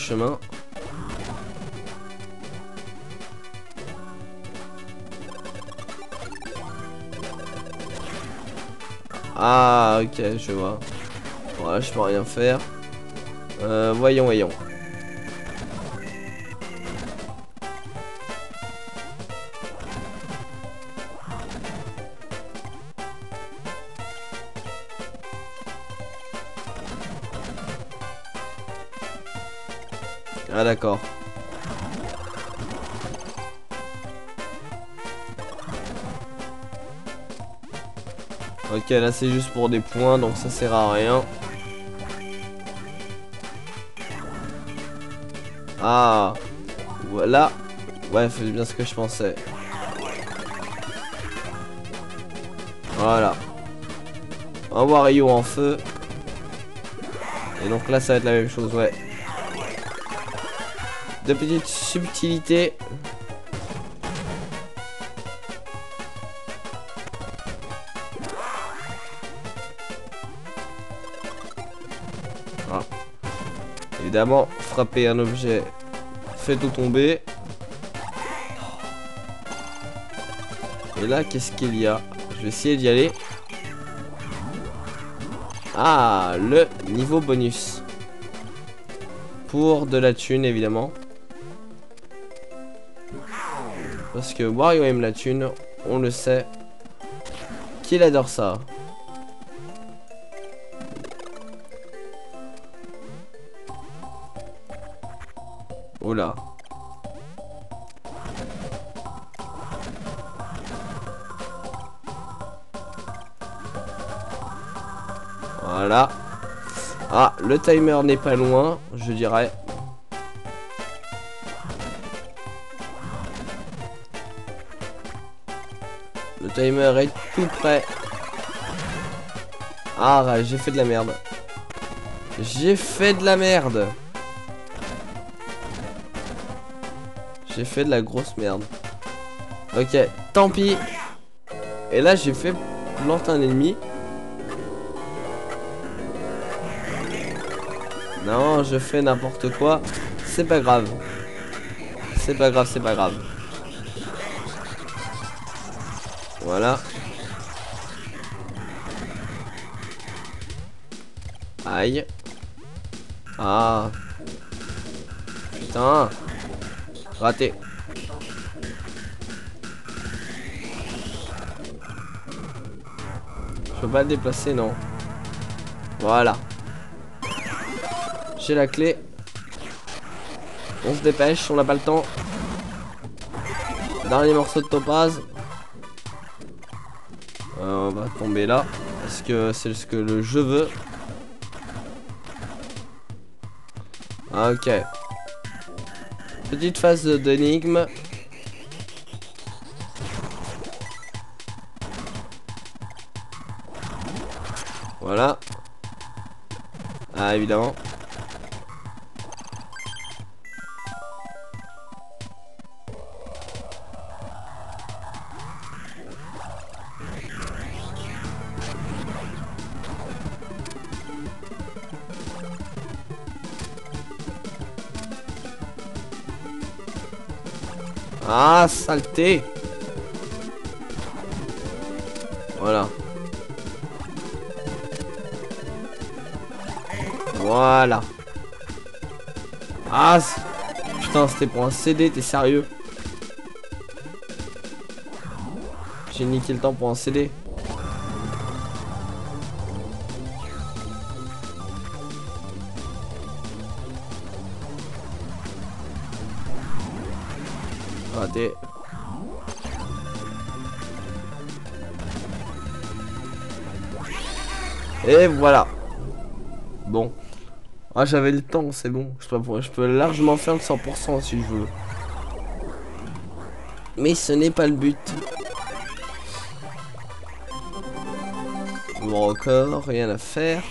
A: Ah ok, je vois. Voilà, je peux rien faire. Voyons. Ah d'accord. Ok, là c'est juste pour des points, donc ça sert à rien. Ah, voilà. Ouais, c'est bien ce que je pensais. Voilà. Un Wario en feu. Et donc là ça va être la même chose, ouais. De petites subtilités. Ah. Évidemment, frapper un objet fait tout tomber. Et là, qu'est-ce qu'il y a? Je vais essayer d'y aller. Ah, le niveau bonus. Pour de la thune, évidemment. Parce que Wario aime la thune, on le sait. Qu'il adore ça. Oh là. Voilà. Ah, le timer n'est pas loin, je dirais. timer est tout prêt. Ah, j'ai fait de la merde. J'ai fait de la merde. J'ai fait de la grosse merde. Ok, tant pis. Et là, j'ai fait planter un ennemi. Non, je fais n'importe quoi. C'est pas grave. C'est pas grave, c'est pas grave. Voilà. Aïe. Ah. Putain. Raté. Je peux pas le déplacer, non. Voilà. J'ai la clé. On se dépêche, on n'a pas le temps. Dernier morceau de topaz. On va tomber là. Parce que c'est ce que le jeu veut. Ok. Petite phase d'énigme. Voilà. Ah, évidemment. Ah, saleté. Voilà. Voilà. Ah, putain, c'était pour un CD, t'es sérieux? J'ai niqué le temps pour un CD. Raté. Et voilà. Bon. Ah, j'avais le temps, c'est bon. Je peux largement faire le 100% si je veux. Mais ce n'est pas le but. Bon, encore, rien à faire.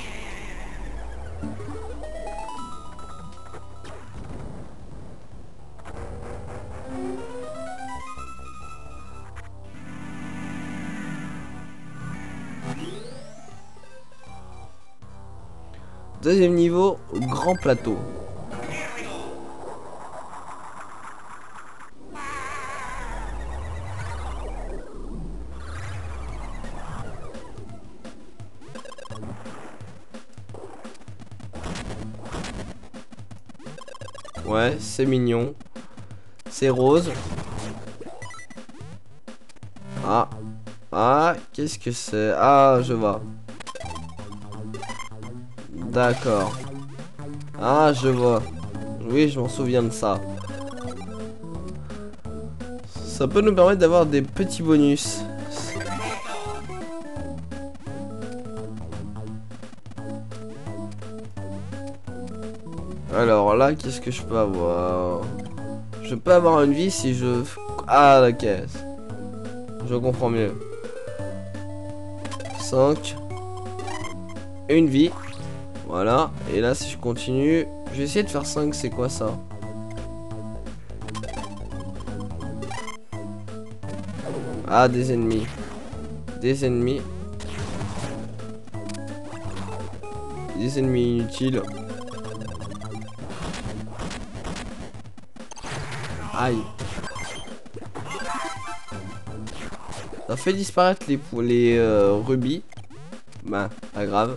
A: Deuxième niveau, grand plateau. Ouais, c'est mignon. C'est rose. Ah. Ah, qu'est-ce que c'est? Ah, je vois. D'accord. Ah, je vois. Oui, je m'en souviens de ça. Ça peut nous permettre d'avoir des petits bonus. Alors là, qu'est-ce que je peux avoir? Je peux avoir une vie si je... Ah, ok. Je comprends mieux. 5. Une vie. Voilà. Et là, si je continue... Je vais essayer de faire 5. C'est quoi ça? Ah, des ennemis. Des ennemis. Des ennemis inutiles. Aïe. Ça fait disparaître les rubis. Bah, pas grave.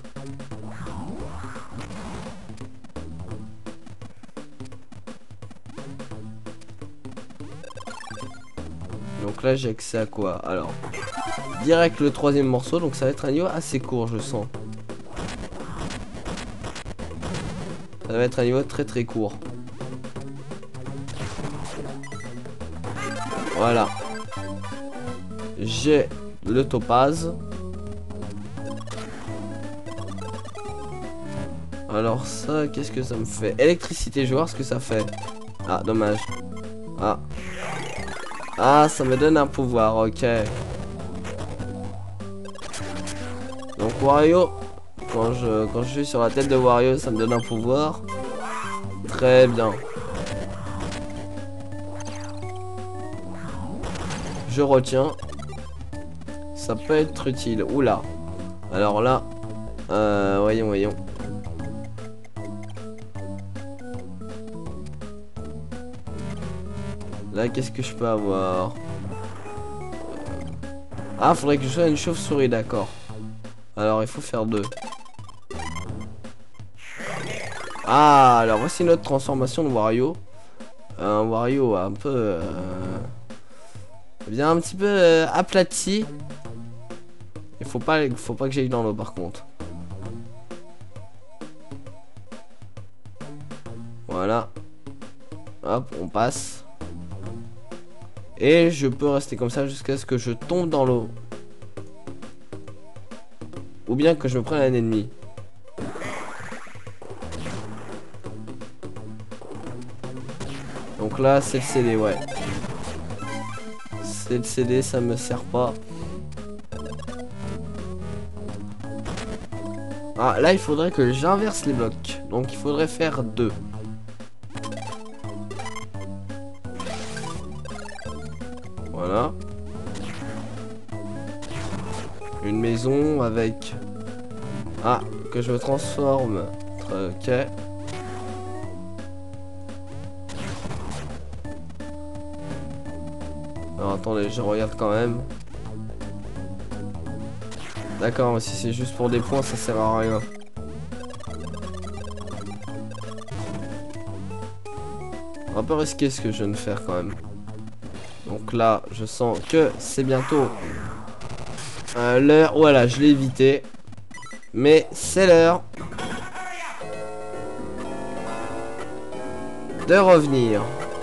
A: Donc là, j'ai accès à quoi? Alors, direct le troisième morceau. Donc ça va être un niveau assez court, je sens. Ça va être un niveau très très court. Voilà. J'ai le topaz. Alors ça, qu'est-ce que ça me fait? Électricité, je vais voir ce que ça fait. Ah, dommage. Ah. Ah, ça me donne un pouvoir, ok. Wario, quand je suis sur la tête de Wario, ça me donne un pouvoir. Très bien. Je retiens. Ça peut être utile. Oula. Alors là, voyons. Là, qu'est-ce que je peux avoir? Ah, faudrait que je sois une chauve-souris, d'accord. Alors, il faut faire 2. Ah, alors voici notre transformation de Wario. Un Wario un peu... bien un petit peu aplati. Il faut pas que j'aille dans l'eau par contre. Voilà. Hop, on passe. Et je peux rester comme ça jusqu'à ce que je tombe dans l'eau. Ou bien que je me prenne un ennemi. Donc là, c'est le CD, ouais. C'est le CD, ça me sert pas. Ah, là, il faudrait que j'inverse les blocs. Donc, il faudrait faire 2. Voilà. Une maison avec... Ah, que je me transforme. Ok. Alors, attendez, je regarde quand même. D'accord, si c'est juste pour des points, ça sert à rien. Un peu risqué ce que je viens de faire quand même. Donc là, je sens que c'est bientôt l'heure. Voilà, je l'ai évité. Mais c'est l'heure de revenir.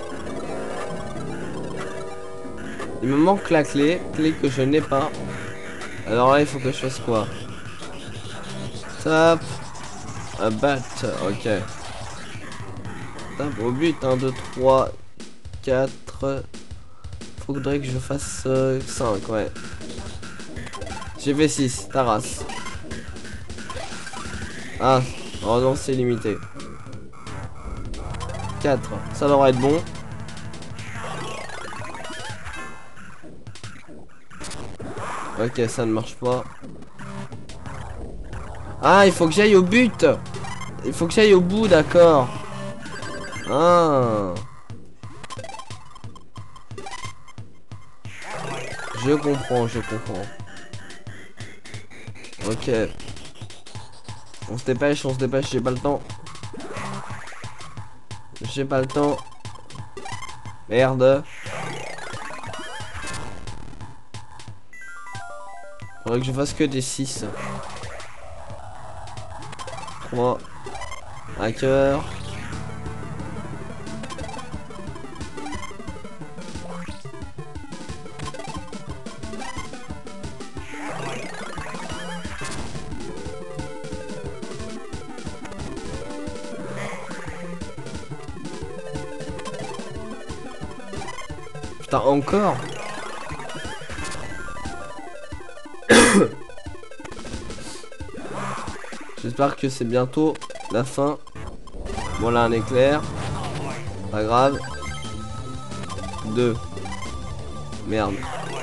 A: Il me manque la clé que je n'ai pas. Alors là, il faut que je fasse quoi? Tape. Bat, ok. Tape au but, 1, 2, 3, 4. Faudrait que je fasse 5, ouais. J'ai fait 6, ta race. Ah, oh non, c'est limité. 4, ça devrait être bon. Ok, ça ne marche pas. Ah, il faut que j'aille au but. Il faut que j'aille au bout, d'accord. Ah. Je comprends. Ok. On se dépêche, j'ai pas le temps. Merde. Faudrait que je fasse que des 6. 3. Hacker. Putain, encore. J'espère que c'est bientôt la fin. Voilà un éclair. Pas grave. 2. Merde.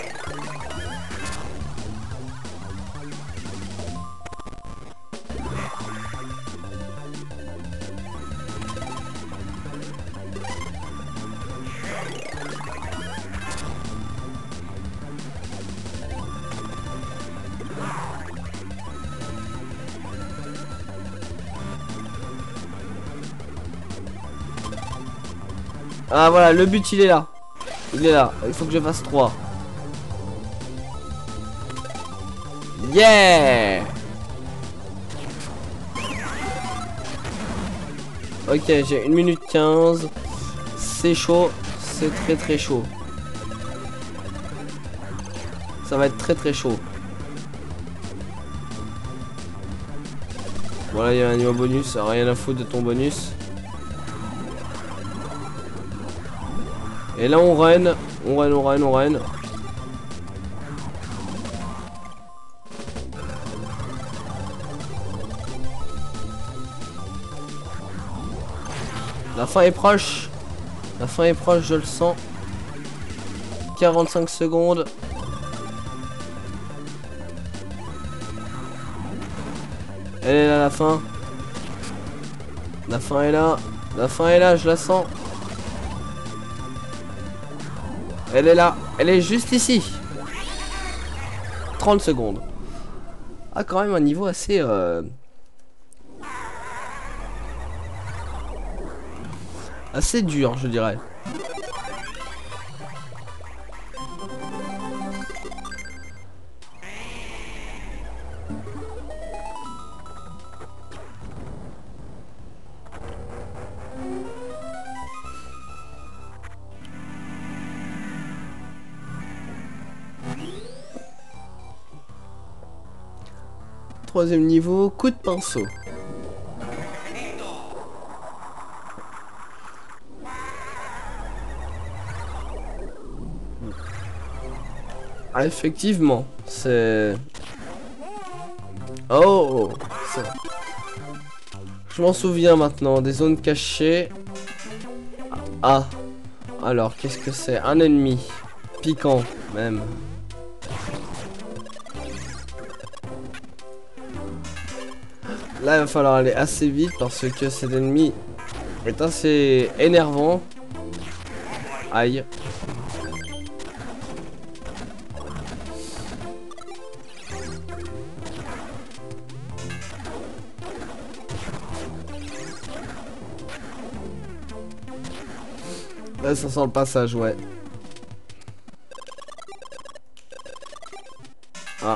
A: Ah voilà, le but il est là. Il est là, il faut que je fasse 3. Yeah. Ok, j'ai 1 minute 15. C'est chaud, c'est très chaud. Ça va être très chaud. Voilà, il y a un niveau bonus, rien à foutre de ton bonus. Et là on run. La fin est proche. La fin est proche, je le sens. 45 secondes. Elle est là, la fin. La fin est là. La fin est là, je la sens. Elle est là. Elle est juste ici. 30 secondes. Ah, quand même un niveau assez... assez dur, je dirais. Troisième niveau, coup de pinceau. Ah, effectivement, c'est... Oh, je m'en souviens maintenant, des zones cachées. Ah, alors, qu'est-ce que c'est? Un ennemi. Piquant, même. Là, il va falloir aller assez vite parce que cet ennemi est assez énervant. Aïe. Là, ça sent le passage, ouais. Ah.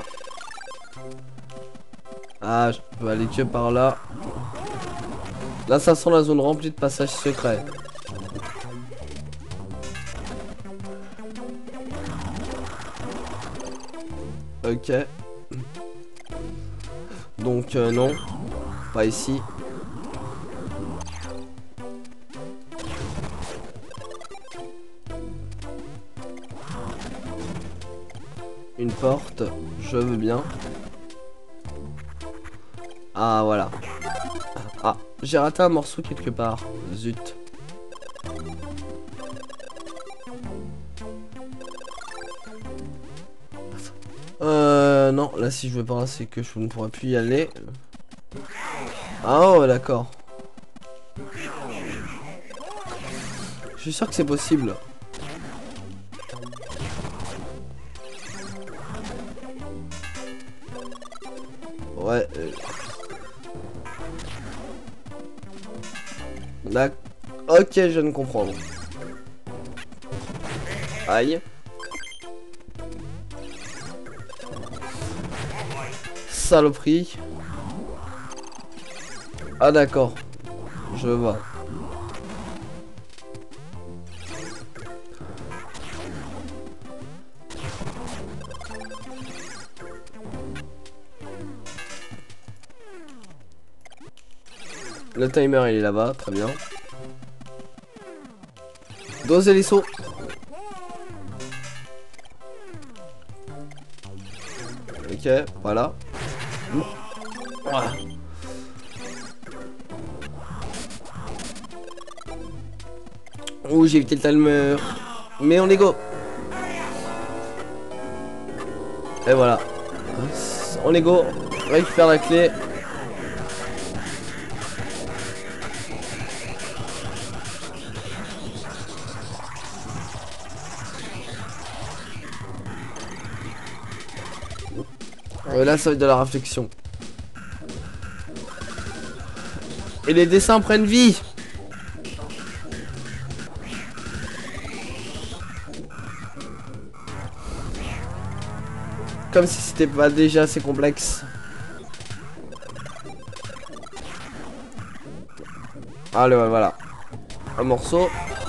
A: Ah, je peux aller que par là. Là, ça sent la zone remplie de passages secrets. Ok. Donc, non. Pas ici. Une porte. Je veux bien. Ah, voilà. Ah, j'ai raté un morceau quelque part. Zut. Non, là si je veux pas, c'est que je ne pourrais plus y aller. Ah, oh, d'accord. Je suis sûr que c'est possible. Ouais. D'accord. Ok, je viens de comprendre. Aïe. Saloperie. Ah d'accord. Je vois. Le timer il est là-bas, très bien. Doser les sauts. Ok, voilà. Voilà. Ouh, j'ai évité le timer. Mais on est go. Et voilà. On est go. Récupère la clé. Là, ça va être de la réflexion. Et les dessins prennent vie. Comme si c'était pas déjà assez complexe. Allez, voilà. Un morceau.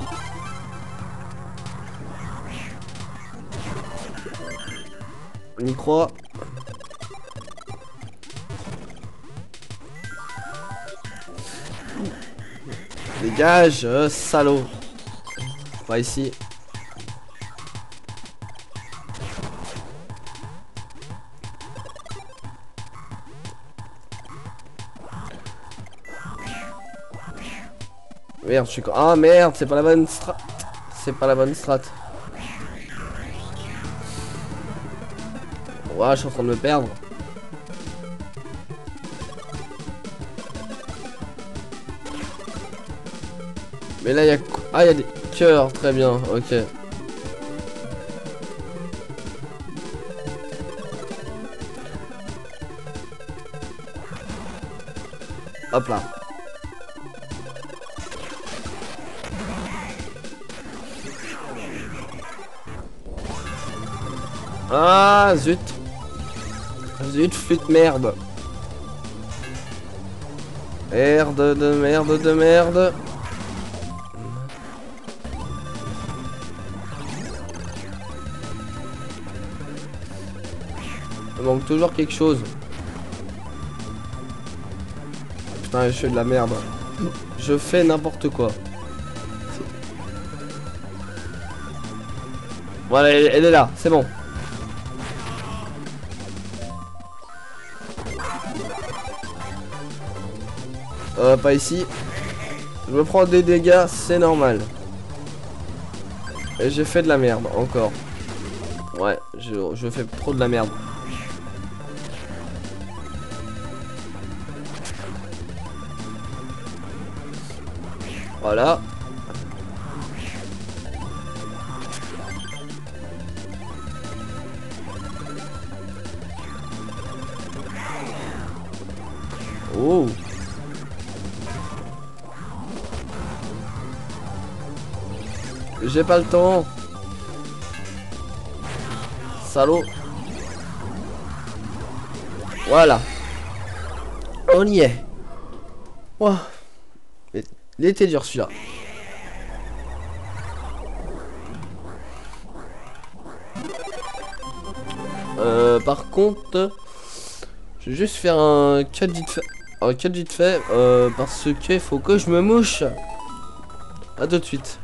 A: On y croit. Dégage, salaud. Pas ici. Merde, je suis... Ah merde, c'est pas la bonne strat. C'est pas la bonne strat. Ouais, je suis en train de me perdre. Mais là, il y a... Ah, il y a des cœurs, très bien, ok. Hop là. Ah, zut. Zut, flûte merde. Merde de merde de merde. Il manque toujours quelque chose. Putain, je fais de la merde. Je fais n'importe quoi. Voilà, elle est là, c'est bon. Pas ici. Je me prends des dégâts, c'est normal. Et j'ai fait de la merde, encore. Ouais, je fais trop de la merde. Voilà. Oh. J'ai pas le temps. Salaud. Voilà. On y est. Ouah. Il était dur celui-là. Par contre, je vais juste faire un cut vite fait. Un cut vite fait parce qu'il faut que je me mouche. A tout de suite.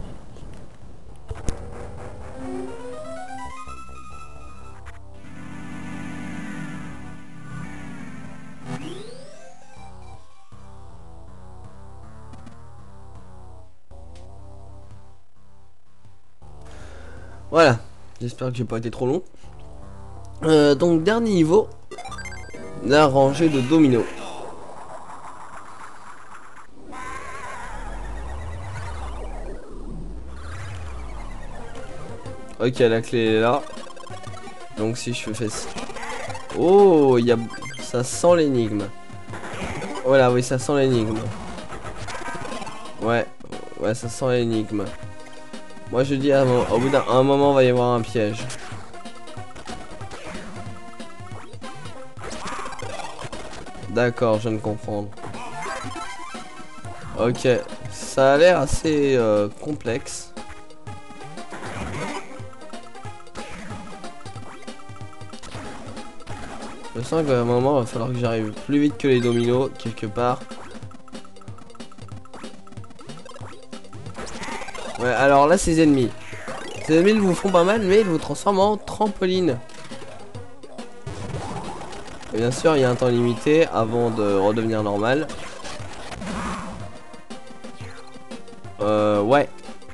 A: Voilà, j'espère que j'ai pas été trop long. Donc dernier niveau, la rangée de dominos. Ok, la clé est là. Donc si je fais ça... Oh, il y a... ça sent l'énigme. Voilà, oui, ça sent l'énigme. Ouais, ouais, ça sent l'énigme. Moi je dis au bout d'un moment il va y avoir un piège. D'accord, je viens de comprendre. Ok, ça a l'air assez complexe. Je sens qu'à un moment il va falloir que j'arrive plus vite que les dominos quelque part. Ouais, alors là ces ennemis. Ces ennemis ils vous font pas mal mais ils vous transforment en trampoline. Et bien sûr il y a un temps limité avant de redevenir normal. Ouais.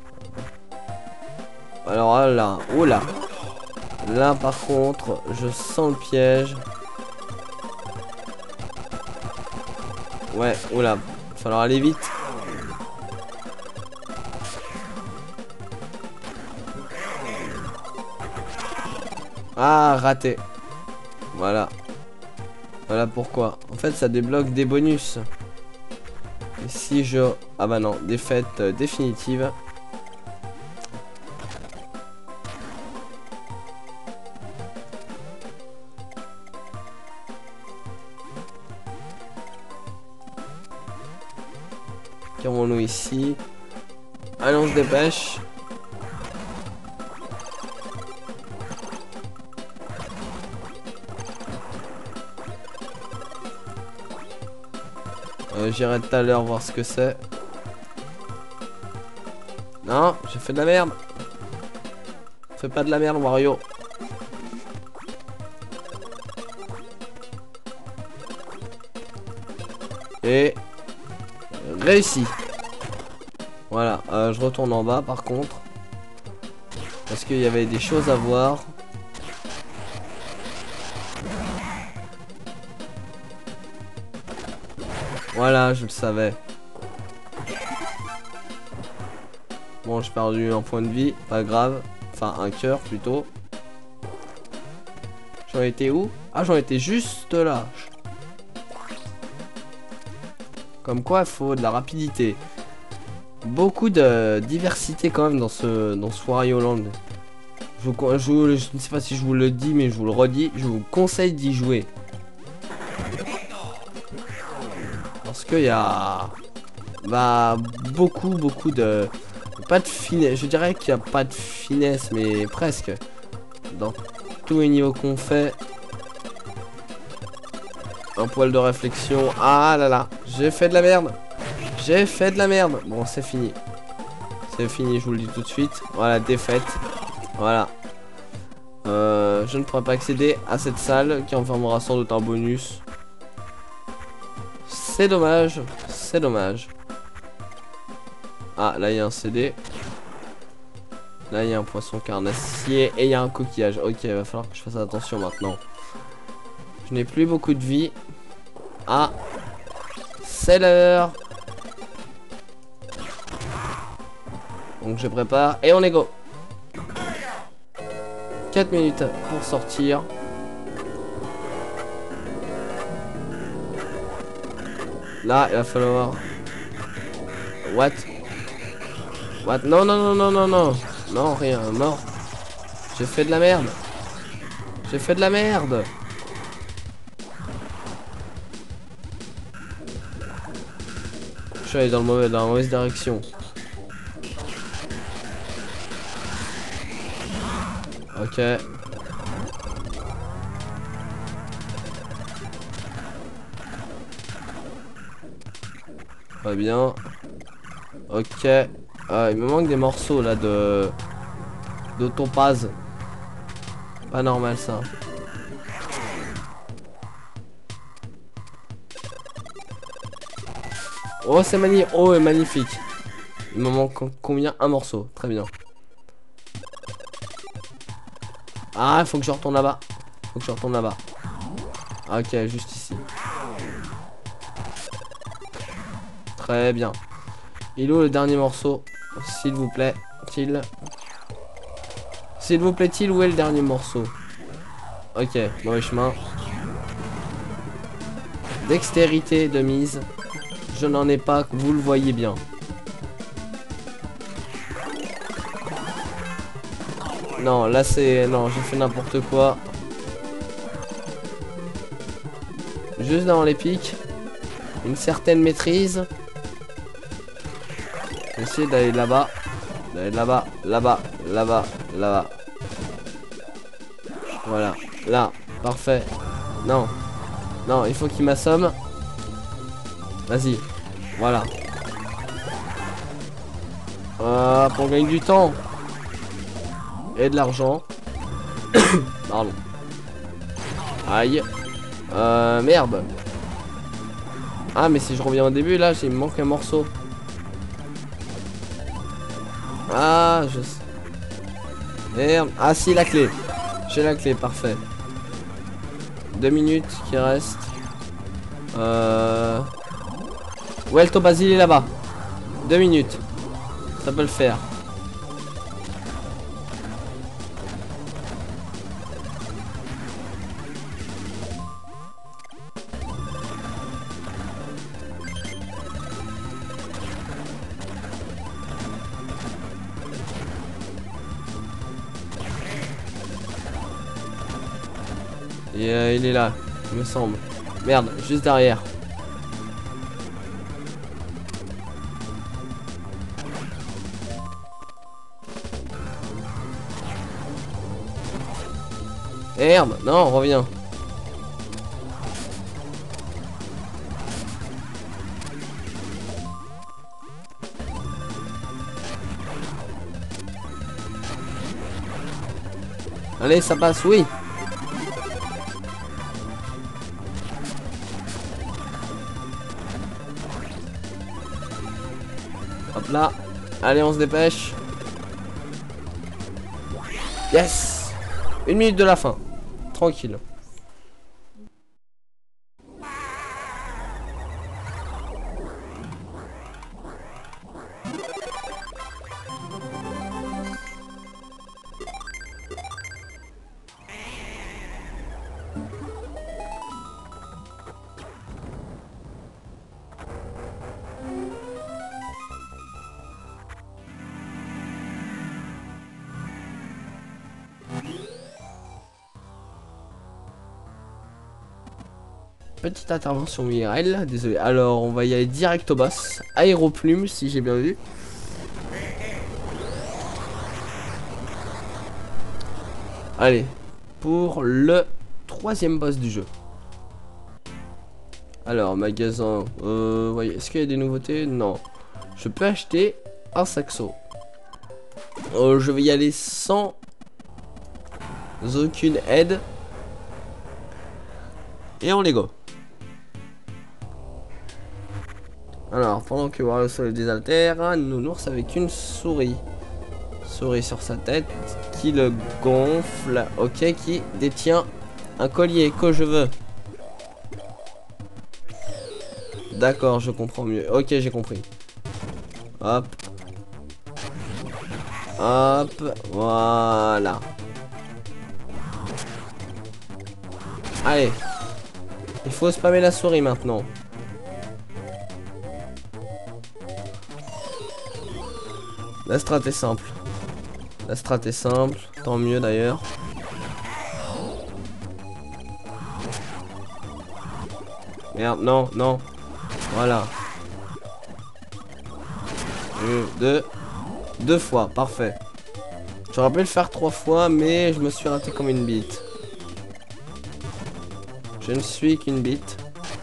A: Alors là, oula. Là par contre, je sens le piège. Ouais, oula. Il va falloir aller vite. Ah, raté. Voilà. Voilà pourquoi. En fait, ça débloque des bonus. Et si je... Ah bah non, défaite définitive. Qu'avons-nous ici? Allez, on se dépêche. J'irai tout à l'heure voir ce que c'est. Non, j'ai fait de la merde. Fais pas de la merde, Wario. Et réussi. Voilà, je retourne en bas par contre. Parce qu'il y avait des choses à voir. Voilà, je le savais. Bon, j'ai perdu un point de vie, pas grave. Enfin, un cœur plutôt. J'en étais où? Ah, j'en étais juste là. Comme quoi, il faut de la rapidité. Beaucoup de diversité quand même dans ce Wario Land. Je ne sais pas si je vous le dis, mais je vous le redis. Je vous conseille d'y jouer. Parce qu'il y a... Bah, beaucoup de... Pas de finesse. Je dirais qu'il n'y a pas de finesse, mais presque. Dans tous les niveaux qu'on fait. Un poil de réflexion. Ah là là. J'ai fait de la merde. J'ai fait de la merde. Bon, c'est fini. C'est fini, je vous le dis tout de suite. Voilà, défaite. Voilà. Je ne pourrai pas accéder à cette salle qui enfermera sans doute un bonus. C'est dommage. C'est dommage. Ah, là, il y a un CD. Là, il y a un poisson carnassier. Et il y a un coquillage. Ok, il va falloir que je fasse attention maintenant. Je n'ai plus beaucoup de vie. Ah. C'est l'heure. Donc, je prépare. Et on est go. 4 minutes pour sortir. Là, il va falloir... What? What? Non, non, non, non, non, non. Non, rien, mort. J'ai fait de la merde. J'ai fait de la merde. Je suis allé dans la mauvaise direction. Ok. Pas bien. Ok. Il me manque des morceaux là de topaz. Pas normal ça. Oh c'est magnifique. Oh magnifique. Il me manque combien? Un morceau. Très bien. Ah faut que je retourne là-bas. Faut que je retourne là-bas. Ok juste ici. Très bien. Il est où le dernier morceau? S'il vous plaît. S'il vous plaît-il, où est le dernier morceau? Ok, mauvais chemin. Dextérité de mise. Je n'en ai pas, vous le voyez bien. Non, là c'est... Non, j'ai fait n'importe quoi. Juste dans les pics. Une certaine maîtrise. Essayer d'aller là-bas. D'aller là-bas, là-bas, là-bas, là-bas. Voilà. Là. Parfait. Non. Non, il faut qu'il m'assomme. Vas-y. Voilà. Pour gagner du temps. Et de l'argent. Pardon. Aïe. Merde. Ah, mais si je reviens au début, là, il me manque un morceau. Ah, je sais. Merde. Ah, si, la clé. J'ai la clé, parfait. 2 minutes qui restent. Ouais, le topaz, il est là-bas. 2 minutes. Ça peut le faire. Et il est là, il me semble. Merde, juste derrière. Merde, non, reviens. Allez, ça passe, oui. Hop là. Allez, on se dépêche. Yes. 1 minute de la fin. Tranquille. Petite intervention IRL, désolé. Alors, on va y aller direct au boss. Aéroplume, si j'ai bien vu. Allez, pour le 3e boss du jeu. Alors, magasin. Voyez, est-ce qu'il y a des nouveautés? Non. Je peux acheter un saxo. Je vais y aller sans aucune aide. Et en Lego. Alors, pendant que Wario se désaltère, un nounours avec une souris. Souris sur sa tête, qui le gonfle. Ok, qui détient un collier que je veux. D'accord, je comprends mieux. Ok, j'ai compris. Hop. Hop, voilà. Allez. Il faut spammer la souris maintenant. La strat est simple. La strat est simple, tant mieux d'ailleurs. Merde, non, non. Voilà. Deux fois, parfait. J'aurais pu le faire 3 fois, mais je me suis raté comme une bite. Je ne suis qu'une bite.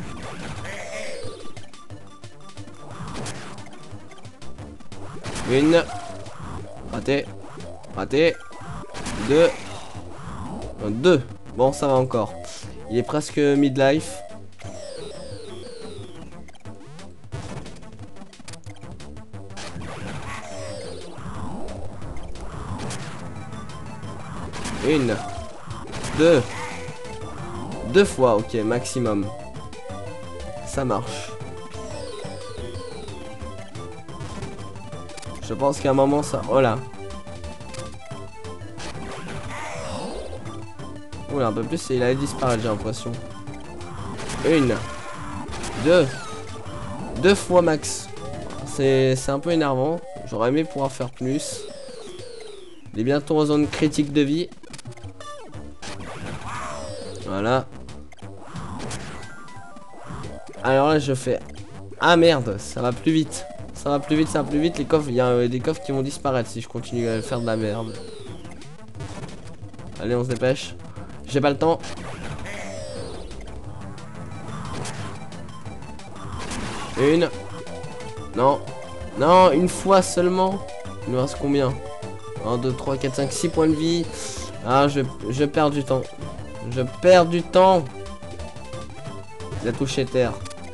A: Une. Raté. Raté. Deux. Deux. Bon, ça va encore. Il est presque midlife. Une. Deux. Deux fois, ok, maximum. Ça marche. Je pense qu'à un moment ça... Oh là. Oula, un peu plus et il allait disparaître, j'ai l'impression. Une. Deux. Deux fois max. C'est un peu énervant. J'aurais aimé pouvoir faire plus. Il est bientôt en zone critique de vie. Voilà. Alors là, je fais... Ah merde, ça va plus vite. Ça va plus vite, ça va plus vite. Les coffres, il y a des coffres qui vont disparaître si je continue à faire de la merde. Allez, on se dépêche. J'ai pas le temps. Une. Non. Non, une fois seulement. Il me reste combien? 1, 2, 3, 4, 5, 6 points de vie. Ah, je perds du temps. Je perds du temps. Il a touché terre.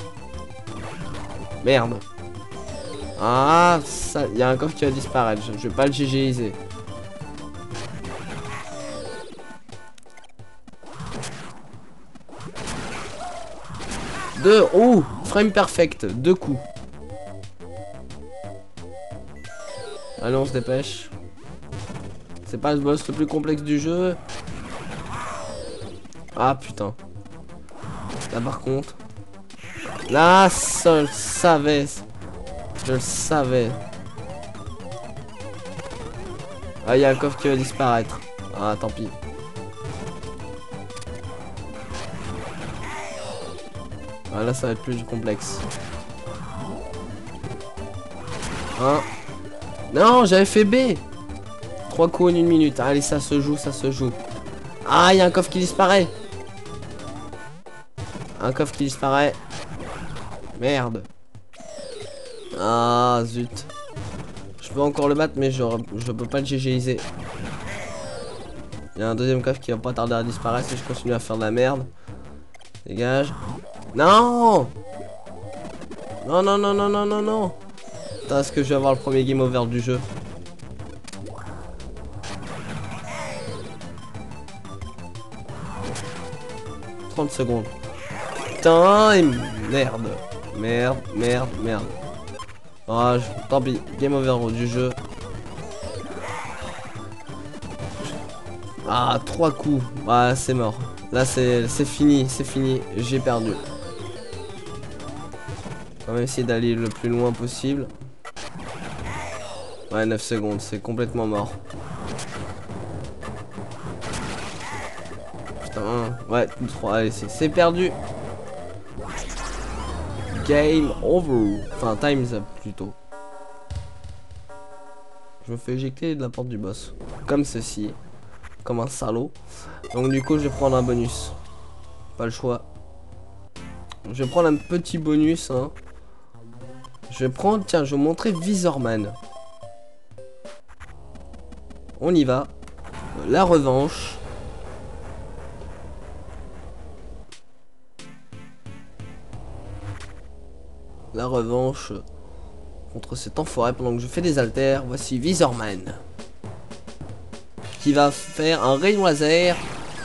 A: Merde. Ah, ça, il y a un coffre qui va disparaître. Je vais pas le GGiser. Deux. Oh, frame perfect. 2 coups. Allez, on se dépêche. C'est pas le boss le plus complexe du jeu. Ah putain. Là par contre. Là, ça, je le savais. Je le savais. Ah, il y a un coffre qui va disparaître. Ah, tant pis. Ah, là, ça va être plus complexe. Hein? Non, j'avais fait B. 3 coups en 1 minute. Allez, ça se joue, ça se joue. Ah, il y a un coffre qui disparaît. Un coffre qui disparaît. Merde. Ah, zut. Je peux encore le battre, mais je peux pas le GGiser. Il y a un deuxième coffre qui va pas tarder à disparaître si je continue à faire de la merde. Dégage. Non! Non, non, non, non, non, non, non. Putain, est-ce que je vais avoir le premier game over du jeu? « 30 secondes. Putain, et merde. Merde, merde, merde. Ah, tant pis. Game over du jeu. Ah, 3 coups. Ah, c'est mort. Là, c'est fini, c'est fini. J'ai perdu. On va essayer d'aller le plus loin possible. Ouais, 9 secondes, c'est complètement mort. Putain, ouais, 3, allez, c'est perdu. Game over. Enfin, time's up plutôt. Je me fais éjecter de la porte du boss. Comme ceci. Comme un salaud. Donc du coup, je vais prendre un bonus. Pas le choix. Je vais prendre un petit bonus, hein. Je vais prendre, tiens, je vais vous montrer Visorman. On y va. La revanche. La revanche contre cet enfoiré pendant que je fais des haltères. Voici Visorman. Qui va faire un rayon laser.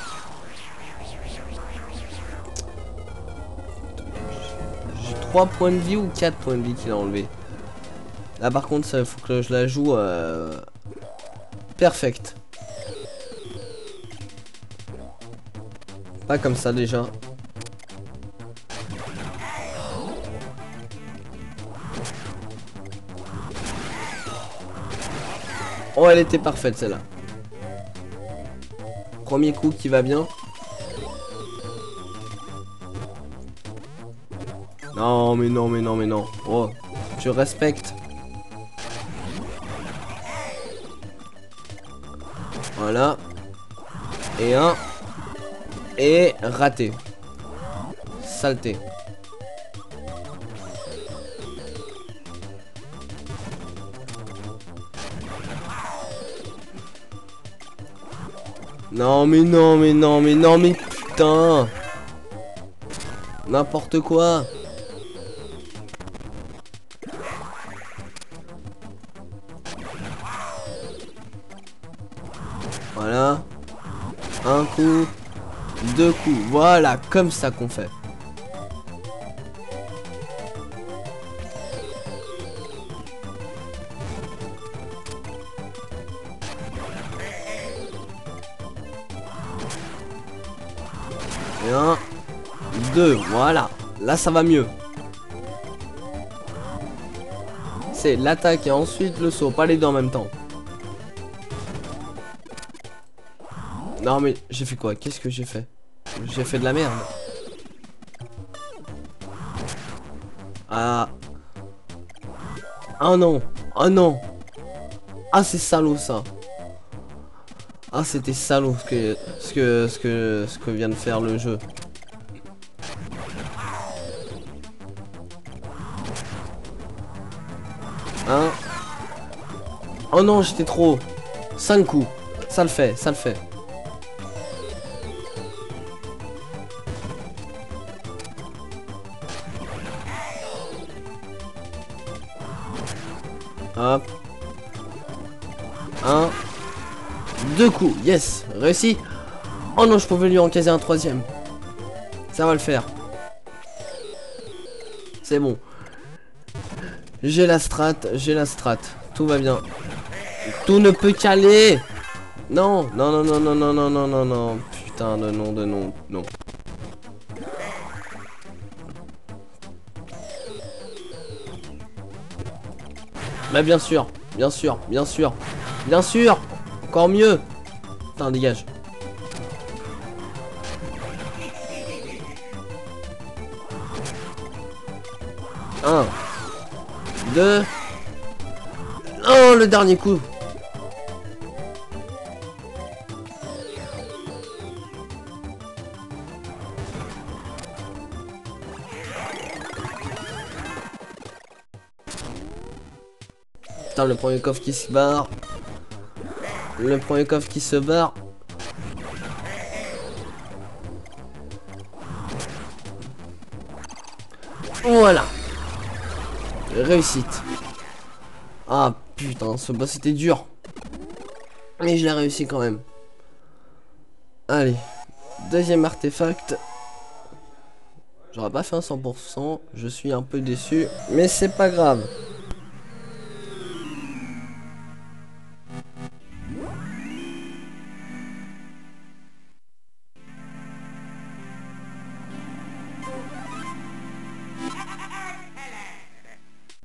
A: J'ai 3 points de vie ou 4 points de vie qu'il a enlevé. Là par contre, il faut que je la joue perfect. Pas comme ça déjà. Oh, elle était parfaite celle-là. Premier coup qui va bien. Non mais non mais non mais non. Oh, tu respectes. Voilà. Et un. Et raté. Saleté. Non mais non mais non mais non mais putain. N'importe quoi. Voilà. Un coup. 2 coups. Voilà, comme ça qu'on fait. Et 1, 2, voilà. Là, ça va mieux. C'est l'attaque et ensuite le saut, pas les deux en même temps. Non mais j'ai fait quoi? Qu'est-ce que j'ai fait? J'ai fait de la merde. Ah. Ah non. Ah non. Ah c'est salaud ça. Ah c'était salaud ce que vient de faire le jeu. Hein? Oh non, j'étais trop. 5 coups. Ça le fait, ça le fait. Hop. 1. 2 coups. Yes. Réussi. Oh non, je pouvais lui en caser un troisième. Ça va le faire. C'est bon. J'ai la strat. J'ai la strat. Tout va bien. Tout ne peut qu'aller. Non. Non, non, non, non, non, non, non, non, non. Putain de non, de non. Non. Bah bien sûr. Bien sûr. Bien sûr. Bien sûr. Encore mieux. Putain, dégage. Un. 2. Oh, le dernier coup. Putain, le premier coffre qui se barre. Le premier coffre qui se barre. Voilà. Réussite. Ah putain, ce boss était dur. Mais je l'ai réussi quand même. Allez, deuxième artefact. J'aurais pas fait un 100%, je suis un peu déçu, mais c'est pas grave.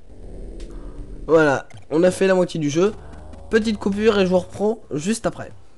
A: Voilà, on a fait la moitié du jeu. Petite coupure et je vous reprends juste après.